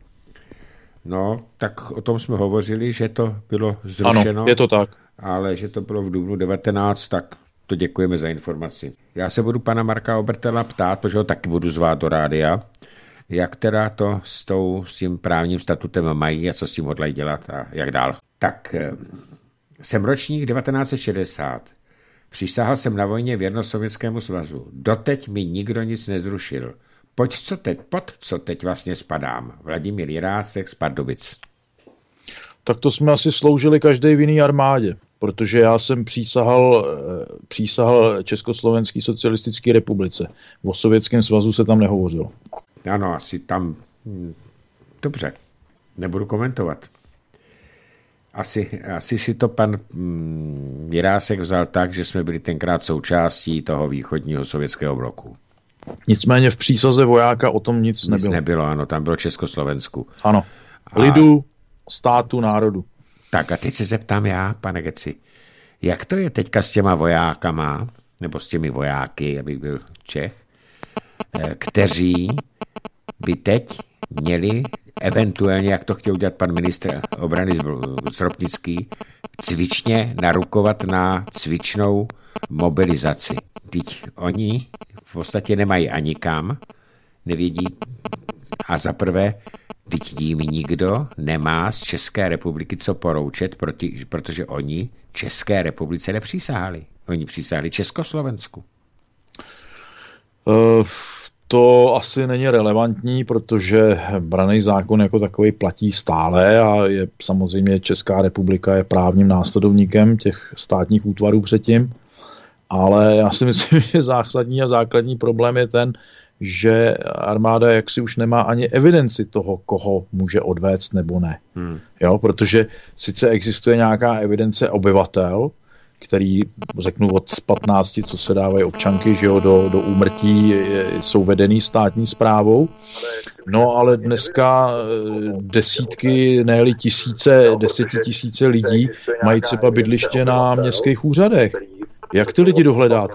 No, tak o tom jsme hovořili, že to bylo zrušeno. Ano, je to tak. Ale že to bylo v dubnu devatenáct, tak to děkujeme za informaci. Já se budu pana Marka Obertela ptát, protože ho taky budu zvát do rádia, jak teda to s, tou, s tím právním statutem mají a co s tím hodlají dělat a jak dál. Tak, jsem ročník devatenáct set šedesát. Přísahal jsem na vojně věrnost Sovětskému svazu. Doteď mi nikdo nic nezrušil. Pojď, co teď, pod co teď vlastně spadám. Vladimír Jirásek z Pardubic. Tak to jsme asi sloužili každý v jiný armádě, protože já jsem přísahal, přísahal Československé socialistické republice. O Sovětském svazu se tam nehovořilo. Ano, asi tam... Dobře, nebudu komentovat. Asi, asi si to pan Jirásek vzal tak, že jsme byli tenkrát součástí toho východního sovětského bloku. Nicméně v přísaze vojáka o tom nic, nic nebylo. Nic nebylo, ano, tam bylo Československu. Ano, lidu, a... státu, národu. Tak a teď se zeptám já, pane Geci, jak to je teďka s těma vojákama, nebo s těmi vojáky, abych byl Čech, kteří by teď měli eventuálně, jak to chtěl udělat pan ministr obrany Stropnický, cvičně narukovat na cvičnou mobilizaci. Teď oni v podstatě nemají ani kam, nevědí a za prvé, teď jim nikdo nemá z České republiky co poroučet, proti, protože oni České republice nepřísahali. Oni přísahali Československu. Uh... To asi není relevantní, protože branný zákon jako takový platí stále a je samozřejmě Česká republika je právním následovníkem těch státních útvarů předtím, ale já si myslím, že zásadní a základní problém je ten, že armáda jaksi už nemá ani evidenci toho, koho může odvést nebo ne. Hmm. Jo, protože sice existuje nějaká evidence obyvatel, který, řeknu, od patnácti, co se dávají občanky, že jo, do, do úmrtí jsou vedený státní správou. No ale dneska desítky, ne-li tisíce, desetitisíce lidí mají třeba bydliště na městských úřadech. Jak ty lidi dohledáte?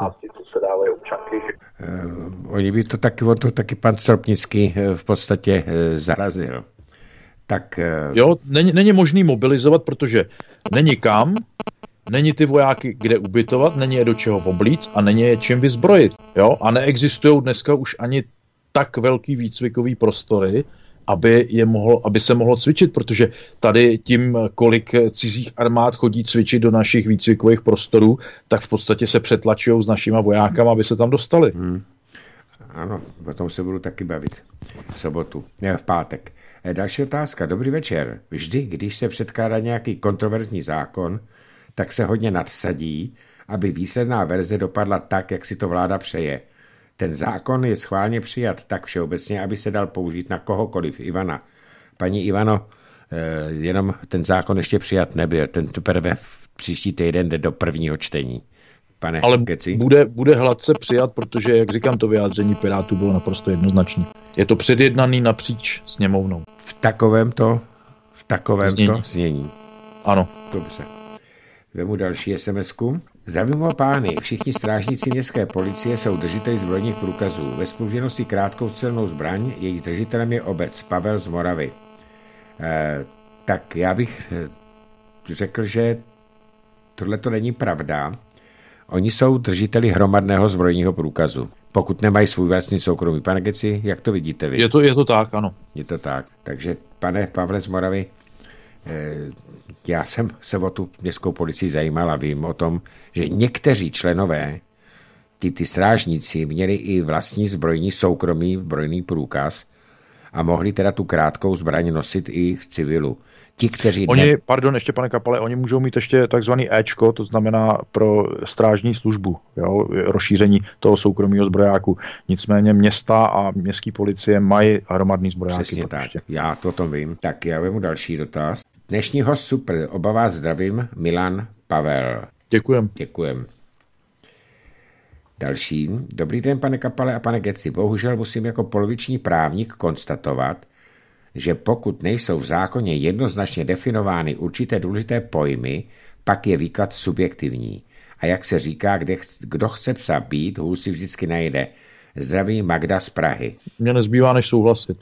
Uh, oni by to taky, to taky pan Stropnický v podstatě uh, zarazil. Tak, uh... Jo, není, není možný mobilizovat, protože není kam, není ty vojáky kde ubytovat, není je do čeho oblíct a není je čím vyzbrojit. Jo? A neexistují dneska už ani tak velký výcvikový prostory, aby, je mohlo, aby se mohlo cvičit, protože tady tím, kolik cizích armád chodí cvičit do našich výcvikových prostorů, tak v podstatě se přetlačují s našima vojákama, aby se tam dostali. Hmm. Ano, o tom se budu taky bavit v sobotu, ne v pátek. Další otázka. Dobrý večer. Vždy, když se předkládá nějaký kontroverzní zákon, tak se hodně nadsadí, aby výsledná verze dopadla tak, jak si to vláda přeje. Ten zákon je schválně přijat tak všeobecně, aby se dal použít na kohokoliv. Ivana. Paní Ivano, jenom ten zákon ještě přijat nebyl. Ten teprve v příští týden jde do prvního čtení. Pane Ale Geci? bude, bude hladce přijat, protože, jak říkám, to vyjádření Pirátů bylo naprosto jednoznačné. Je to předjednaný napříč sněmovnou. V takovémto, v takovémto znění. znění. Ano. Dobře. Vemu další SMSku. Zdravím ho pány, všichni strážníci městské policie jsou držiteli zbrojních průkazů. Ve spoluženosti krátkou střelnou zbraň, jejich držitelem je obec Pavel z Moravy. E, tak já bych řekl, že tohle to není pravda. Oni jsou držiteli hromadného zbrojního průkazu, pokud nemají svůj vlastní soukromý. Pane Geci, jak to vidíte vy? Je to, je to tak, ano. Je to tak. Takže, pane Pavle z Moravy, já jsem se o tu městskou policii zajímal a vím o tom, že někteří členové, ty, ty strážníci, měli i vlastní zbrojní soukromý zbrojný průkaz a mohli teda tu krátkou zbraň nosit i v civilu. Ti, kteří... Oni, ne... pardon, ještě pane Kapale, oni můžou mít ještě takzvaný éčko, to znamená pro strážní službu, jo, rozšíření toho soukromého zbrojáku. Nicméně města a městské policie mají hromadný zbrojáky. Přesně tak, ještě. Já to o tom vím. Tak já vemu další dotaz. Dnešní host super, oba vás zdravím, Milan Pavel. Děkujem. Děkujem. Další. Dobrý den, pane Kapale a pane Geci. Bohužel musím jako poloviční právník konstatovat, že pokud nejsou v zákoně jednoznačně definovány určité důležité pojmy, pak je výklad subjektivní. A jak se říká, kde, kdo chce psa být, hůl si vždycky najde. Zdraví Magda z Prahy. Mně nezbývá než souhlasit.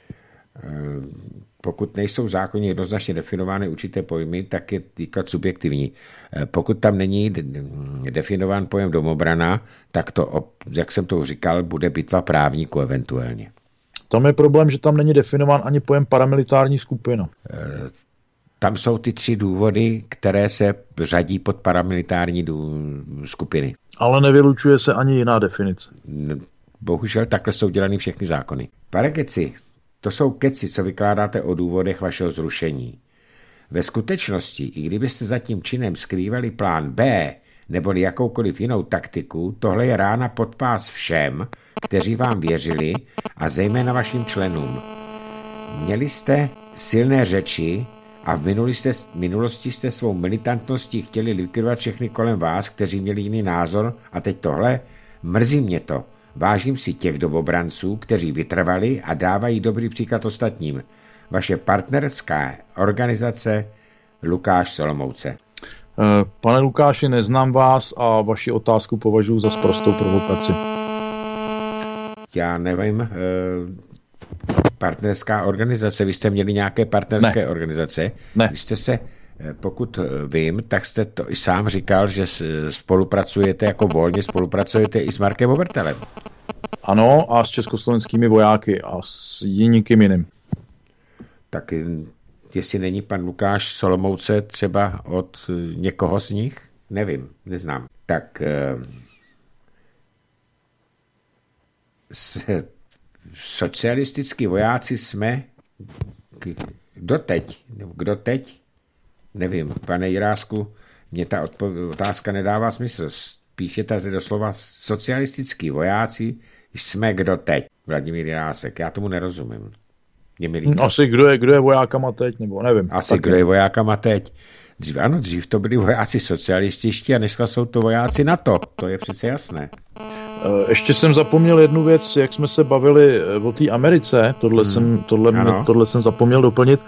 Pokud nejsou v zákoně jednoznačně definovány určité pojmy, tak je výklad subjektivní. Pokud tam není definován pojem domobrana, tak to, jak jsem to říkal, bude bitva právníků eventuálně. Tam je problém, že tam není definován ani pojem paramilitární skupina. Tam jsou ty tři důvody, které se řadí pod paramilitární skupiny. Ale nevylučuje se ani jiná definice. Bohužel takhle jsou dělaný všechny zákony. Pane Geci, to jsou keci, co vykládáte o důvodech vašeho zrušení. Ve skutečnosti, i kdybyste za tím činem skrývali plán B neboli jakoukoliv jinou taktiku, tohle je rána pod pás všem, kteří vám věřili a zejména vašim členům. Měli jste silné řeči A v minulosti jste, minulosti jste svou militantností chtěli likvidovat všechny kolem vás, kteří měli jiný názor, a teď tohle? Mrzí mě to. Vážím si těch dobobranců, kteří vytrvali a dávají dobrý příklad ostatním. Vaše partnerská organizace Lukáš z Olomouce. Pane Lukáši, neznám vás a vaši otázku považuji za sprostou provokaci. Já nevím, partnerská organizace, vy jste měli nějaké partnerské ne. organizace? Ne. Vy jste se, pokud vím, tak jste to i sám říkal, že spolupracujete jako volně, spolupracujete i s Markem Obertelem. Ano, a s československými vojáky a s nikým jiným. Tak jestli není pan Lukáš z Olomouce třeba od někoho z nich? Nevím, neznám. Tak s, socialistický vojáci jsme kdo teď? Kdo teď? Nevím, pane Jirásku, mě ta odpo- otázka nedává smysl. Píšete doslova socialistický vojáci jsme kdo teď? Vladimír Jirásek, já tomu nerozumím. Asi kdo je, kdo je vojákama teď, nebo nevím. Asi tak kdo je vojákama teď. Dřív, ano, dřív to byli vojáci socialističtí a dneska jsou to vojáci NATO. To je přece jasné. Ještě jsem zapomněl jednu věc, jak jsme se bavili o té Americe, tohle, hmm. jsem, tohle, mě, tohle jsem zapomněl doplnit.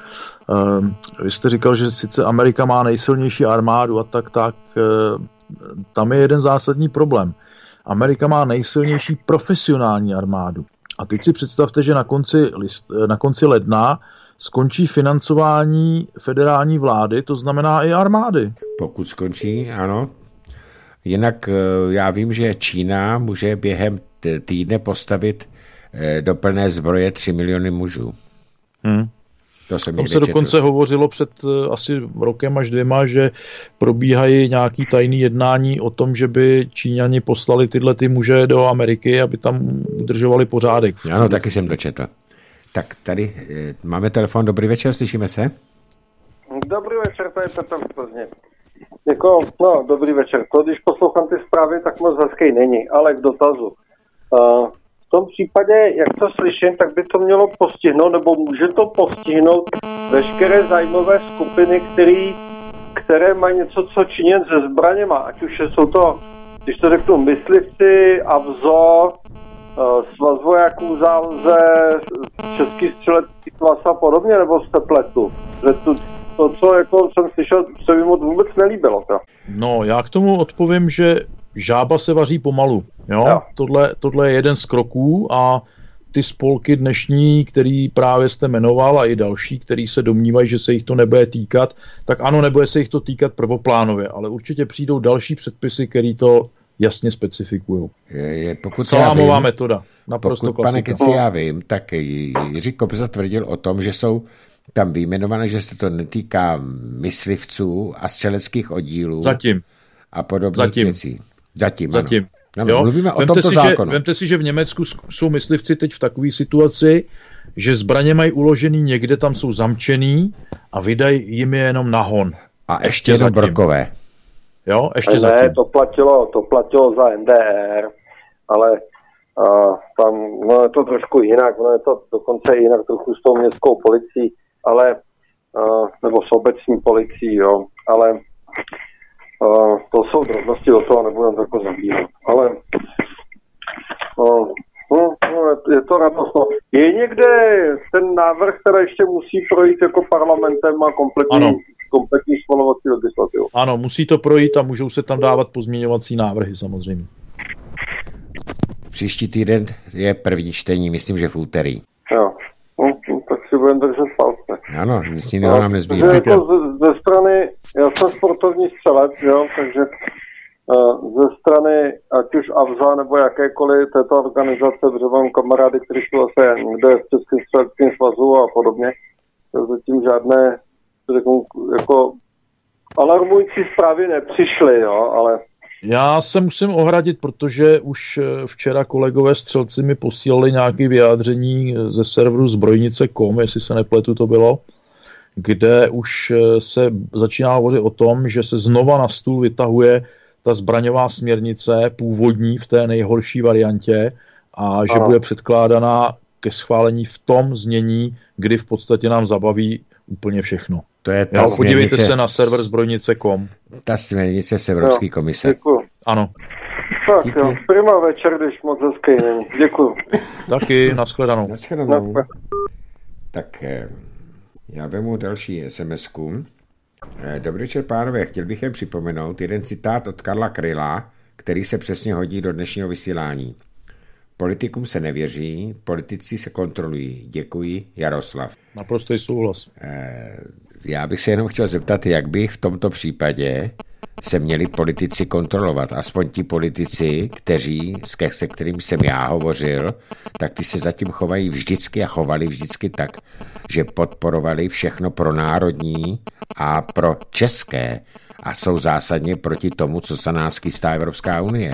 Vy jste říkal, že sice Amerika má nejsilnější armádu a tak, tak tam je jeden zásadní problém. Amerika má nejsilnější profesionální armádu. A teď si představte, že na konci, list, na konci ledna skončí financování federální vlády, to znamená i armády. Pokud skončí, ano. Jinak já vím, že Čína může během týdne postavit do plné zbroje tři miliony mužů. Hmm. To jsem Tam se dokonce četl. Hovořilo před asi rokem až dvěma, že probíhají nějaký tajný jednání o tom, že by Číňani poslali tyhle ty muže do Ameriky, aby tam udržovali pořádek. Ano, taky jsem to četl. Tak tady e, máme telefon. Dobrý večer, slyšíme se? Dobrý večer, to je Petr z Plzně. Jako, no, dobrý večer. To, když poslouchám ty zprávy, tak moc hezký není, ale k dotazu. Uh, V tom případě, jak to slyším, tak by to mělo postihnout, nebo může to postihnout veškeré zájmové skupiny, který, které mají něco co činit se zbraněma. Ať už jsou to, když to řeknu, myslivci, AVZO, Svaz vojáků záloze, Český střelecký svaz a podobně, nebo z Tepletu. Že to, to, co jako jsem slyšel, se mi moc vůbec nelíbilo. To. No, já k tomu odpovím, že žába se vaří pomalu. Jo? Jo. Tohle, tohle je jeden z kroků a ty spolky dnešní, který právě jste jmenoval a i další, který se domnívají, že se jich to nebude týkat, tak ano, nebude se jich to týkat prvoplánově, ale určitě přijdou další předpisy, který to jasně specifikují. Salámová vím, metoda. Naprosto pokud, klasika. Pane Keci, já vím, tak Jiří Kobza tvrdil o tom, že jsou tam vyjmenované, že se to netýká myslivců a střeleckých oddílů. Zatím. A podobných Zatím. věcí. Zatím, Zatím. Ano. Ano, mluvíme o vemte tomto si, zákonu. Že, vemte si, že v Německu jsou myslivci teď v takové situaci, že zbraně mají uložený někde, tam jsou zamčený a vydají jim je jenom na hon. A ještě jenom brokové. Jo, ještě ne, zatím. to platilo, to platilo za N D R, ale uh, tam, no je to trošku jinak, no je to dokonce jinak trochu s tou městskou policií, ale, uh, nebo s obecní policií, jo, ale uh, to jsou drobnosti, do toho nebudem tako zabírat, ale uh, no, no, je to radost. No. Je někde ten návrh, který ještě musí projít jako parlamentem a kompletní, ano. kompletní schvalovací legislativu. Ano, musí to projít a můžou se tam dávat pozměňovací návrhy samozřejmě. Příští týden je první čtení, myslím, že v úterý. Jo, no, tak si budeme držet palce. Ano, nic jiného nám nezbývá. Jako ze, ze strany, já jsem sportovní střelec, jo, takže uh, ze strany, ať už AVZA nebo jakékoliv této organizace, protože mám kamarády, kteří jsou zase kde v Českém střeleckém svazu a podobně, tak zatím žádné, řeknu, jako alarmující zprávy nepřišly, jo, ale já se musím ohradit, protože už včera kolegové střelci mi posílali nějaké vyjádření ze serveru zbrojnice tečka com, jestli se nepletu to bylo, kde už se začíná hovořit o tom, že se znova na stůl vytahuje ta zbraňová směrnice původní v té nejhorší variantě a že ano. bude předkládaná ke schválení v tom znění, kdy v podstatě nám zabaví úplně všechno. To je ta jo, podívejte směrnice, se na server zbrojnice tečka com. Ta směrnice z Evropské jo, komise. Děkuju. Ano. Tak Díky. jo, prima večer, když moc hezký není. Děkuju. Taky, nashledanou. Nashledanou. Tak já vemu další es em esku. Dobrý večer, pánové, chtěl bych jen připomenout jeden citát od Karla Kryla, který se přesně hodí do dnešního vysílání. Politikům se nevěří, politici se kontrolují. Děkuji, Jaroslav. Naprostý souhlas. Já bych se jenom chtěl zeptat, jak by v tomto případě se měli politici kontrolovat. Aspoň ti politici, kteří, se kterými jsem já hovořil, tak ty se zatím chovají vždycky a chovali vždycky tak, že podporovali všechno pro národní a pro české a jsou zásadně proti tomu, co se nás chystá Evropská unie.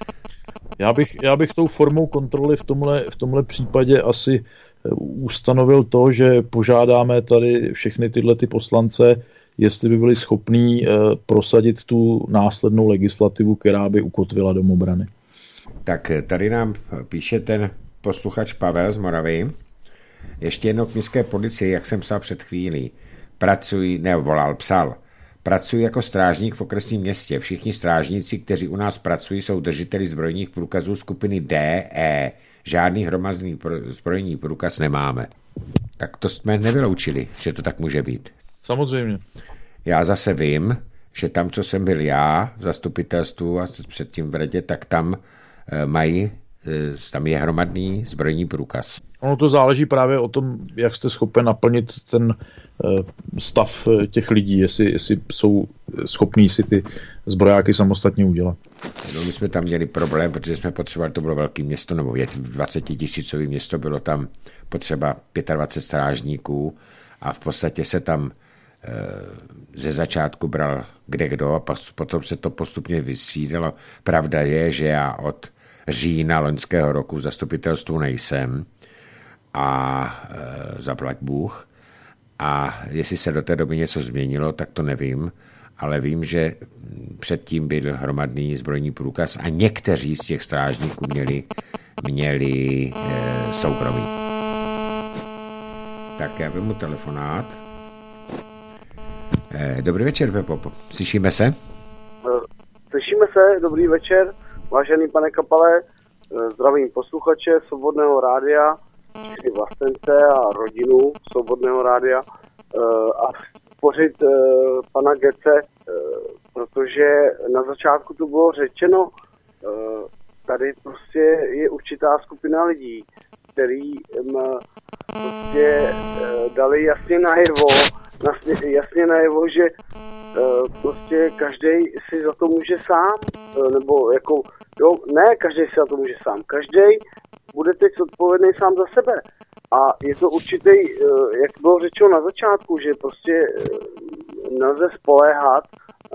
Já bych, já bych tou formou kontroly v tomhle, v tomhle případě asi ustanovil to, že požádáme tady všechny tyhle ty poslance, jestli by byli schopní prosadit tu následnou legislativu, která by ukotvila domobrany. Tak tady nám píše ten posluchač Pavel z Moravy. Ještě jednou k městské policii, jak jsem psal před chvílí. Pracuji, ne, volal, psal. Pracuji jako strážník v okresním městě. Všichni strážníci, kteří u nás pracují, jsou držiteli zbrojních průkazů skupiny D, E. Žádný hromadný zbrojní průkaz nemáme. Tak to jsme nevyloučili, že to tak může být. Samozřejmě. Já zase vím, že tam, co jsem byl já v zastupitelstvu a předtím v radě, tak tam mají, tam je hromadný zbrojní průkaz. Ono to záleží právě o tom, jak jste schopen naplnit ten stav těch lidí, jestli, jestli jsou schopní si ty zbrojáky samostatně udělat. No, my jsme tam měli problém, protože jsme potřebovali, to bylo velké město, nebo dvacetitisícové město, bylo tam potřeba dvacet pět strážníků a v podstatě se tam ze začátku bral kde kdo a potom se to postupně vysídalo. Pravda je, že já od října loňského roku v zastupitelstvu nejsem a e, zaplať Bůh. A jestli se do té doby něco změnilo, tak to nevím, ale vím, že předtím byl hromadný zbrojní průkaz a někteří z těch strážníků měli, měli e, soukromí. Tak já vezmu telefonát. E, dobrý večer, Pepo. Slyšíme se? Slyšíme se, dobrý večer, vážený pane Kapale, zdravím posluchače Svobodného rádia, všechny vlastence a rodinu Svobodného rádia a podpořit pana Gece, protože na začátku to bylo řečeno, tady prostě je určitá skupina lidí, který prostě dali jasně najevo, jasně najevo, že prostě každý si za to může sám, nebo jako, jo, ne, každý si za to může sám, každý bude teď odpovědný sám za sebe. A je to určitý, jak bylo řečeno na začátku, že prostě nelze spoléhat,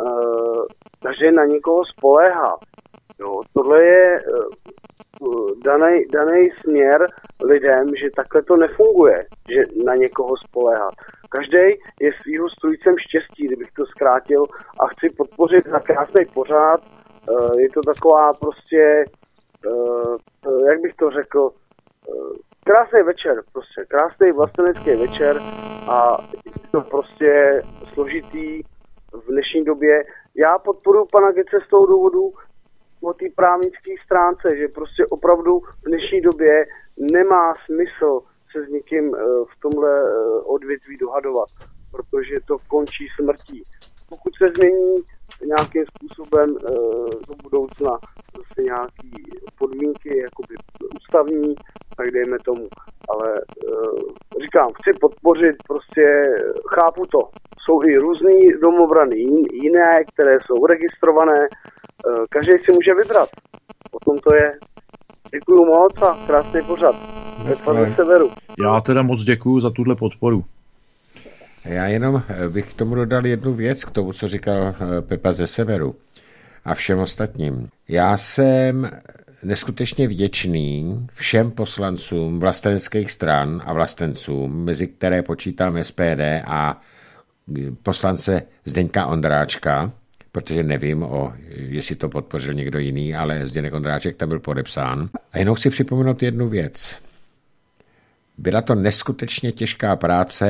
každý na někoho spoléhá. Jo, tohle je daný, daný směr lidem, že takhle to nefunguje, že na někoho spoléhat. Každý je svýho strůjcem štěstí, kdybych to zkrátil, a chci podpořit za krásný pořád. Je to taková prostě, jak bych to řekl, krásný večer, prostě krásný vlastenecký večer a je to prostě složitý v dnešní době. Já podporuji pana Gece z toho důvodu, o té právnické stránce, že prostě opravdu v dnešní době nemá smysl se s někým v tomhle odvětví dohadovat, protože to končí smrtí. Pokud se změní nějakým způsobem do budoucna zase nějaké podmínky jakoby ústavní, tak dejme tomu. Ale říkám, chci podpořit, prostě chápu to. Jsou i různý domobrany jiné, které jsou registrované. Každý si může vybrat. O tom to je. Děkuju moc a krásný pořad. Pane Severu. Já teda moc děkuju za tuhle podporu. Já jenom bych k tomu dodal jednu věc, k tomu, co říkal Pepa ze Severu a všem ostatním. Já jsem neskutečně vděčný všem poslancům vlasteneckých stran a vlastencům, mezi které počítám S P D a poslance Zdeňka Ondráčka, protože nevím, o, jestli to podpořil někdo jiný, ale Zdeněk Ondráček tam byl podepsán. A jenom chci připomenout jednu věc. Byla to neskutečně těžká práce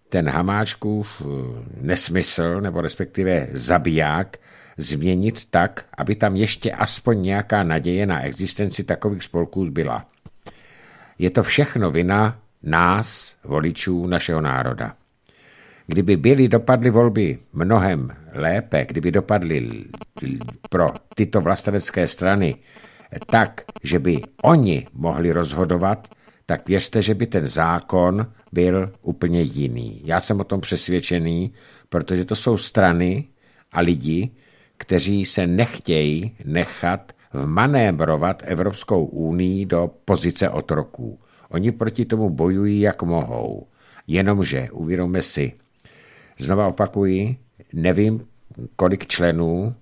ten Hamáčkův nesmysl, nebo respektive zabiják, změnit tak, aby tam ještě aspoň nějaká naděje na existenci takových spolků zbyla. Je to všechno vina nás, voličů našeho národa. Kdyby byly dopadly volby mnohem lépe, kdyby dopadly pro tyto vlastenecké strany tak, že by oni mohli rozhodovat, tak věřte, že by ten zákon byl úplně jiný. Já jsem o tom přesvědčený, protože to jsou strany a lidi, kteří se nechtějí nechat vmanévrovat Evropskou unii do pozice otroků. Oni proti tomu bojují, jak mohou. Jenomže, uvědomme si, znova opakuji, nevím, kolik členů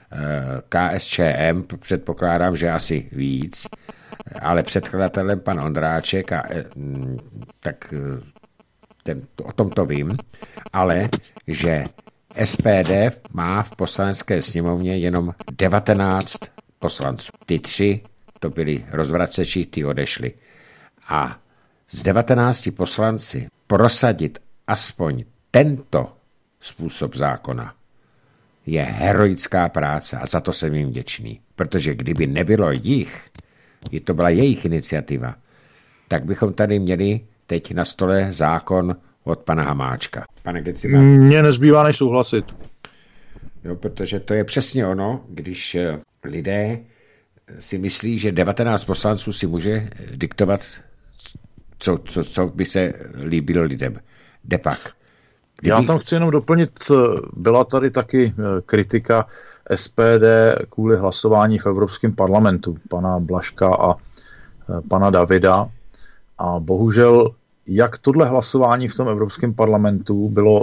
K S Č M, předpokládám, že asi víc, ale předkladatelem pan Ondráček, a, tak ten, o tom to vím, ale že S P D má v poslanecké sněmovně jenom devatenáct poslanců. Ty tři, to byli rozvraceči, ty odešli. A z devatenácti poslanci prosadit aspoň tento způsob zákona je heroická práce a za to jsem jim vděčný. Protože kdyby nebylo jich, i to byla jejich iniciativa, tak bychom tady měli teď na stole zákon od pana Hamáčka. Pane Geci, mně nezbývá než souhlasit. Jo, protože to je přesně ono, když lidé si myslí, že devatenáct poslanců si může diktovat, co, co, co by se líbilo lidem. Depak. Kdyby... Já tam chci jenom doplnit, byla tady taky kritika S P D kvůli hlasování v Evropském parlamentu, pana Blažka a pana Davida. A bohužel, jak tohle hlasování v tom Evropském parlamentu bylo,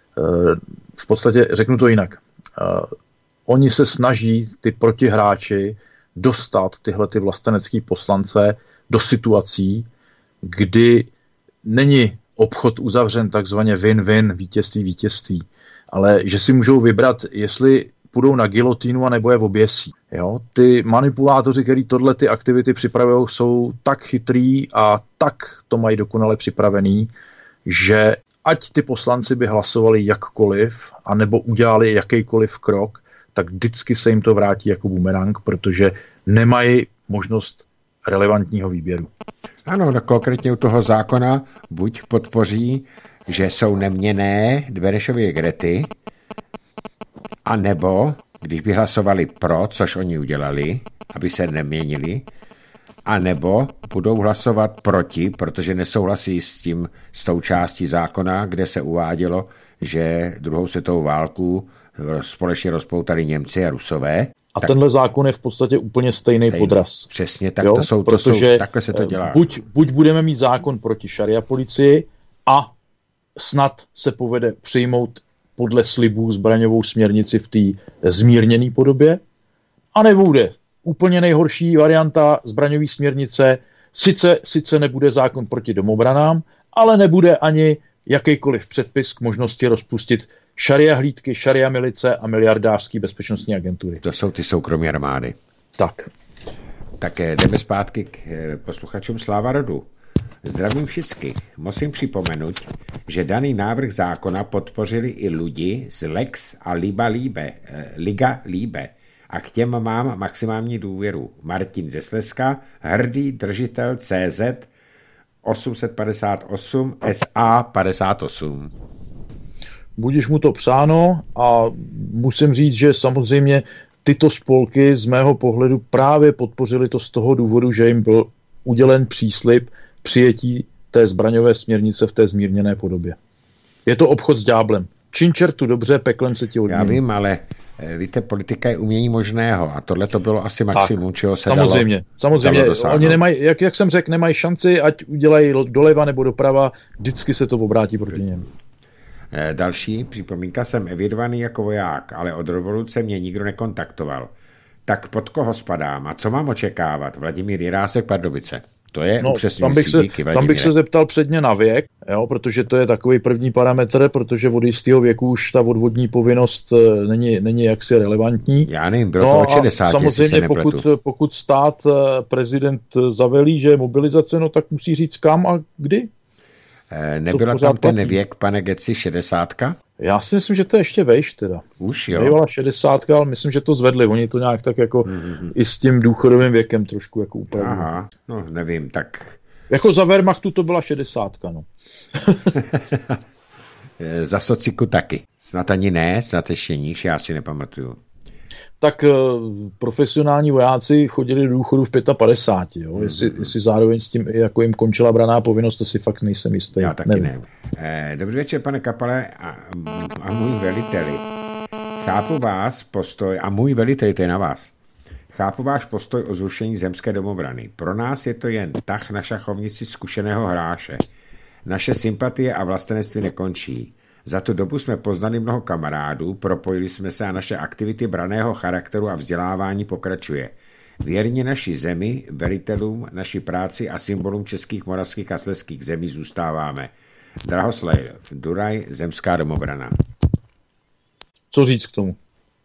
v podstatě, řeknu to jinak, oni se snaží, ty protihráči, dostat tyhle ty vlastenecký poslance do situací, kdy není obchod uzavřen takzvaně win-win, vítězství, vítězství, ale že si můžou vybrat, jestli půjdou na gilotínu a nebo je oběsí. Jo? Ty manipulátoři, kteří tohle ty aktivity připravují, jsou tak chytrý a tak to mají dokonale připravený, že ať ty poslanci by hlasovali jakkoliv, anebo udělali jakýkoliv krok, tak vždycky se jim to vrátí jako bumerang, protože nemají možnost relevantního výběru. Ano, no konkrétně u toho zákona buď podpoří, že jsou neměnné Benešovy grety, a nebo, když by hlasovali pro, což oni udělali, aby se neměnili, a nebo budou hlasovat proti, protože nesouhlasí s tím, s tou částí zákona, kde se uvádělo, že druhou světovou válku společně rozpoutali Němci a Rusové. A tak, tenhle zákon je v podstatě úplně stejný stejný podraz. Přesně, tak jo? to jsou, to protože jsou, takhle se to dělá. Buď, buď budeme mít zákon proti šaria policii a snad se povede přijmout podle slibů zbraňovou směrnici v té zmírněné podobě, a nebude úplně nejhorší varianta zbraňové směrnice, sice, sice nebude zákon proti domobranám, ale nebude ani jakýkoliv předpis k možnosti rozpustit šaria hlídky, šaria milice a miliardářský bezpečnostní agentury. To jsou ty soukromé armády. Tak. Tak jdeme zpátky k posluchačům Sláva rodu. Zdravím všecky. Musím připomenout, že daný návrh zákona podpořili i lidi z Lex a Liba Líbe, Liga Líbe. A k těm mám maximální důvěru. Martin ze Slezska, hrdý držitel C Z osm set padesát osm S A padesát osm. Budiž mu to přáno a musím říct, že samozřejmě tyto spolky z mého pohledu právě podpořili to z toho důvodu, že jim byl udělen příslib přijetí té zbraňové směrnice v té zmírněné podobě. Je to obchod s ďáblem. Čin čertu dobře, peklem se ti odmění. Já vím, ale víte, politika je umění možného a tohle to bylo asi maximum, čeho se samozřejmě, dalo samozřejmě. Dalo Oni nemají, jak, jak jsem řekl, nemají šanci, ať udělají doleva nebo doprava, vždycky se to obrátí proti něm. Další připomínka, jsem evidovaný jako voják, ale od revoluce mě nikdo nekontaktoval. Tak pod koho spadám a co mám očekávat? Vladimír Jirásek, Pardubice. To je no, tam bych, se, díky, tam bych se zeptal předně na věk, jo, protože to je takový první parametr, protože od jistého věku už ta odvodní povinnost není, není jaksi relevantní. Já nevím, bylo no to od šedesáti, samozřejmě pokud, pokud stát, prezident zavelí, že je mobilizace, no tak musí říct kam a kdy. Nebyla tam ten věk, pane Geci, šedesátka? Já si myslím, že to je ještě vejš teda. Už jo. Bývala šedesátka, ale myslím, že to zvedli. Oni to nějak tak jako mm-hmm. i s tím důchodovým věkem trošku jako upravují. Aha, no nevím, tak... Jako za Wehrmachtu to byla šedesátka, no. Za sociku taky. Snad ani ne, snad ještě níž, já si nepamatuju. Tak profesionální vojáci chodili do důchodu v padesát pět, jo? Mm-hmm. Jestli, jestli zároveň s tím jako jim končila branná povinnost, to si fakt nejsem jistý. Já taky nevím. ne. Dobrý večer, pane Kapale a, a můj veliteli. Chápu vás postoj, a můj veliteli, to je na vás. Chápu váš postoj o zrušení zemské domobrany. Pro nás je to jen tah na šachovnici zkušeného hráče. Naše sympatie a vlastenectví nekončí. Za tu dobu jsme poznali mnoho kamarádů, propojili jsme se a naše aktivity branného charakteru a vzdělávání pokračuje. Věrně naší zemi, velitelům, naší práci a symbolům českých, moravských a slezských zemí zůstáváme. Drahoslav Duraj, zemská domobrana. Co říct k tomu?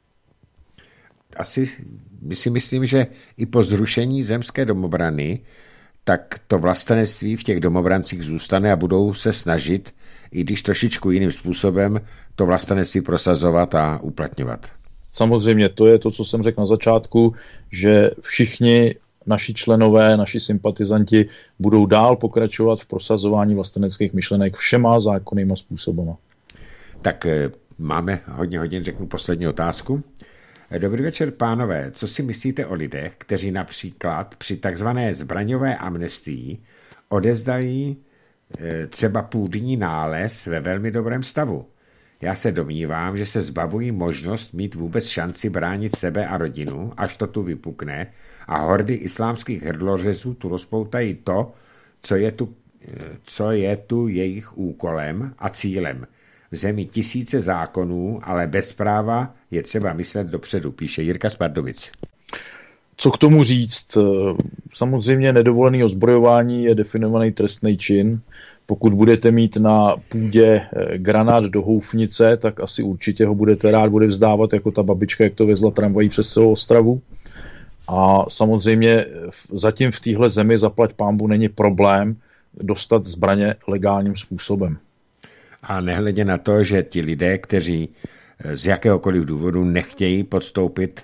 Asi my si myslím, že i po zrušení zemské domobrany, tak to vlastenectví v těch domobrancích zůstane a budou se snažit, i když trošičku jiným způsobem, to vlastenectví prosazovat a uplatňovat. Samozřejmě, to je to, co jsem řekl na začátku, že všichni naši členové, naši sympatizanti budou dál pokračovat v prosazování vlasteneckých myšlenek všema zákonnýma způsobama. Tak máme hodně hodin, řeknu poslední otázku. Dobrý večer, pánové. Co si myslíte o lidech, kteří například při takzvané zbraňové amnestii odezdají třeba půdní nález ve velmi dobrém stavu? Já se domnívám, že se zbavují možnost mít vůbec šanci bránit sebe a rodinu, až to tu vypukne, a hordy islámských hrdlořezů tu rozpoutají to, co je tu, co je tu jejich úkolem a cílem. V zemi tisíce zákonů, ale bez práva je třeba myslet dopředu, píše Jirka z Pardubic. Co k tomu říct? Samozřejmě nedovolený ozbrojování je definovaný trestný čin. Pokud budete mít na půdě granát do houfnice, tak asi určitě ho budete rád bude vzdávat, jako ta babička, jak to vezla tramvají přes celou Ostravu. A samozřejmě zatím v téhle zemi zaplať pánbu není problém dostat zbraně legálním způsobem. A nehledě na to, že ti lidé, kteří z jakéhokoliv důvodu nechtějí podstoupit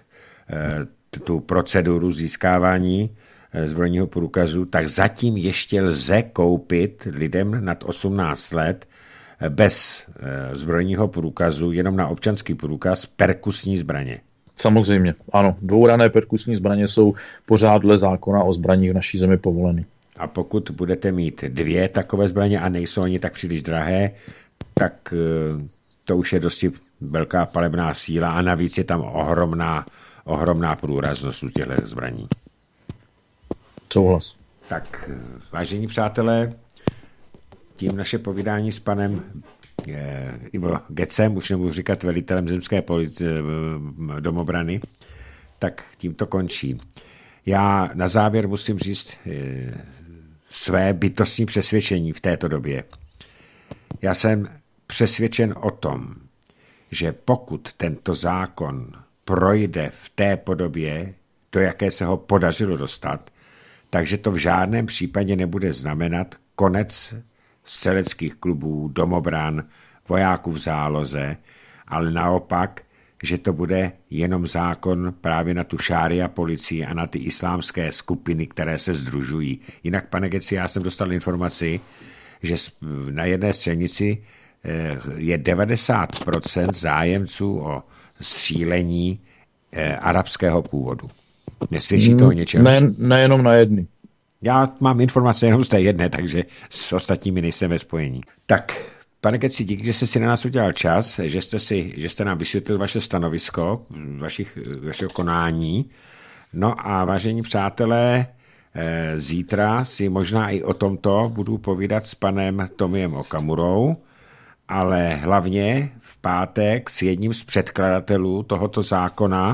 tu proceduru získávání zbrojního průkazu, tak zatím ještě lze koupit lidem nad osmnáct let bez zbrojního průkazu, jenom na občanský průkaz, perkusní zbraně. Samozřejmě, ano. Dvourané perkusní zbraně jsou pořád dle zákona o zbraních v naší zemi povoleny. A pokud budete mít dvě takové zbraně a nejsou ani tak příliš drahé, tak to už je dosti velká palebná síla a navíc je tam ohromná, ohromná průraznost u těchto zbraní. Souhlas. Tak, vážení přátelé, tím naše povídání s panem eh, Ivo Gecem, už nebudu říkat velitelem zemské policie, eh, domobrany, tak tím to končí. Já na závěr musím říct eh, své bytostní přesvědčení v této době. Já jsem přesvědčen o tom, že pokud tento zákon projde v té podobě, do jaké se ho podařilo dostat, takže to v žádném případě nebude znamenat konec střeleckých klubů, domobran, vojáků v záloze, ale naopak, že to bude jenom zákon právě na tu šária policii a na ty islámské skupiny, které se sdružují. Jinak, pane Geci, já jsem dostal informaci, že na jedné střelnici je devadesát procent zájemců o střílení arabského původu. Nesvědčí to o něčem? Ne, nejenom na jedny. Já mám informace jenom z té jedné, takže s ostatními nejsem ve spojení. Tak, pane Geci, díky, že jste si na nás udělal čas, že jste, si, že jste nám vysvětlil vaše stanovisko, vašich, vašeho konání. No a vážení přátelé, zítra si možná i o tomto budu povídat s panem Tomiem Okamurou, ale hlavně v pátek s jedním z předkladatelů tohoto zákona,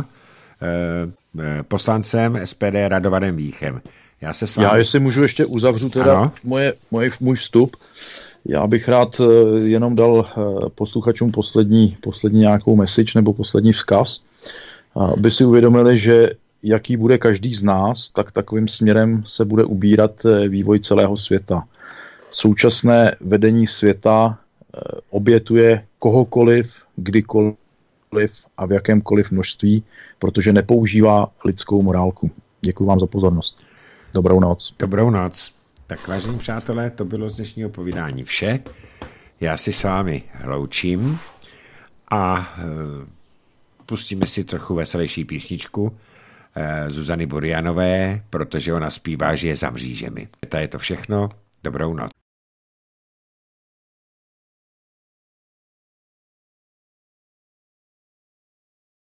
poslancem S P D Radovanem Víchem. Já, se s vámi... Já jestli můžu ještě uzavřu teda moje, moje, můj vstup. Já bych rád jenom dal posluchačům poslední, poslední nějakou message nebo poslední vzkaz, aby si uvědomili, že jaký bude každý z nás, tak takovým směrem se bude ubírat vývoj celého světa. současné vedení světa obětuje kohokoliv, kdykoliv a v jakémkoliv množství, protože nepoužívá lidskou morálku. Děkuji vám za pozornost. Dobrou noc. Dobrou noc. Tak vážení přátelé, to bylo z dnešního povídání vše. Já si s vámi loučím a e, pustíme si trochu veselější písničku e, Zuzany Burianové, protože ona zpívá, že je za mřížemi. To je to všechno. Dobrou noc.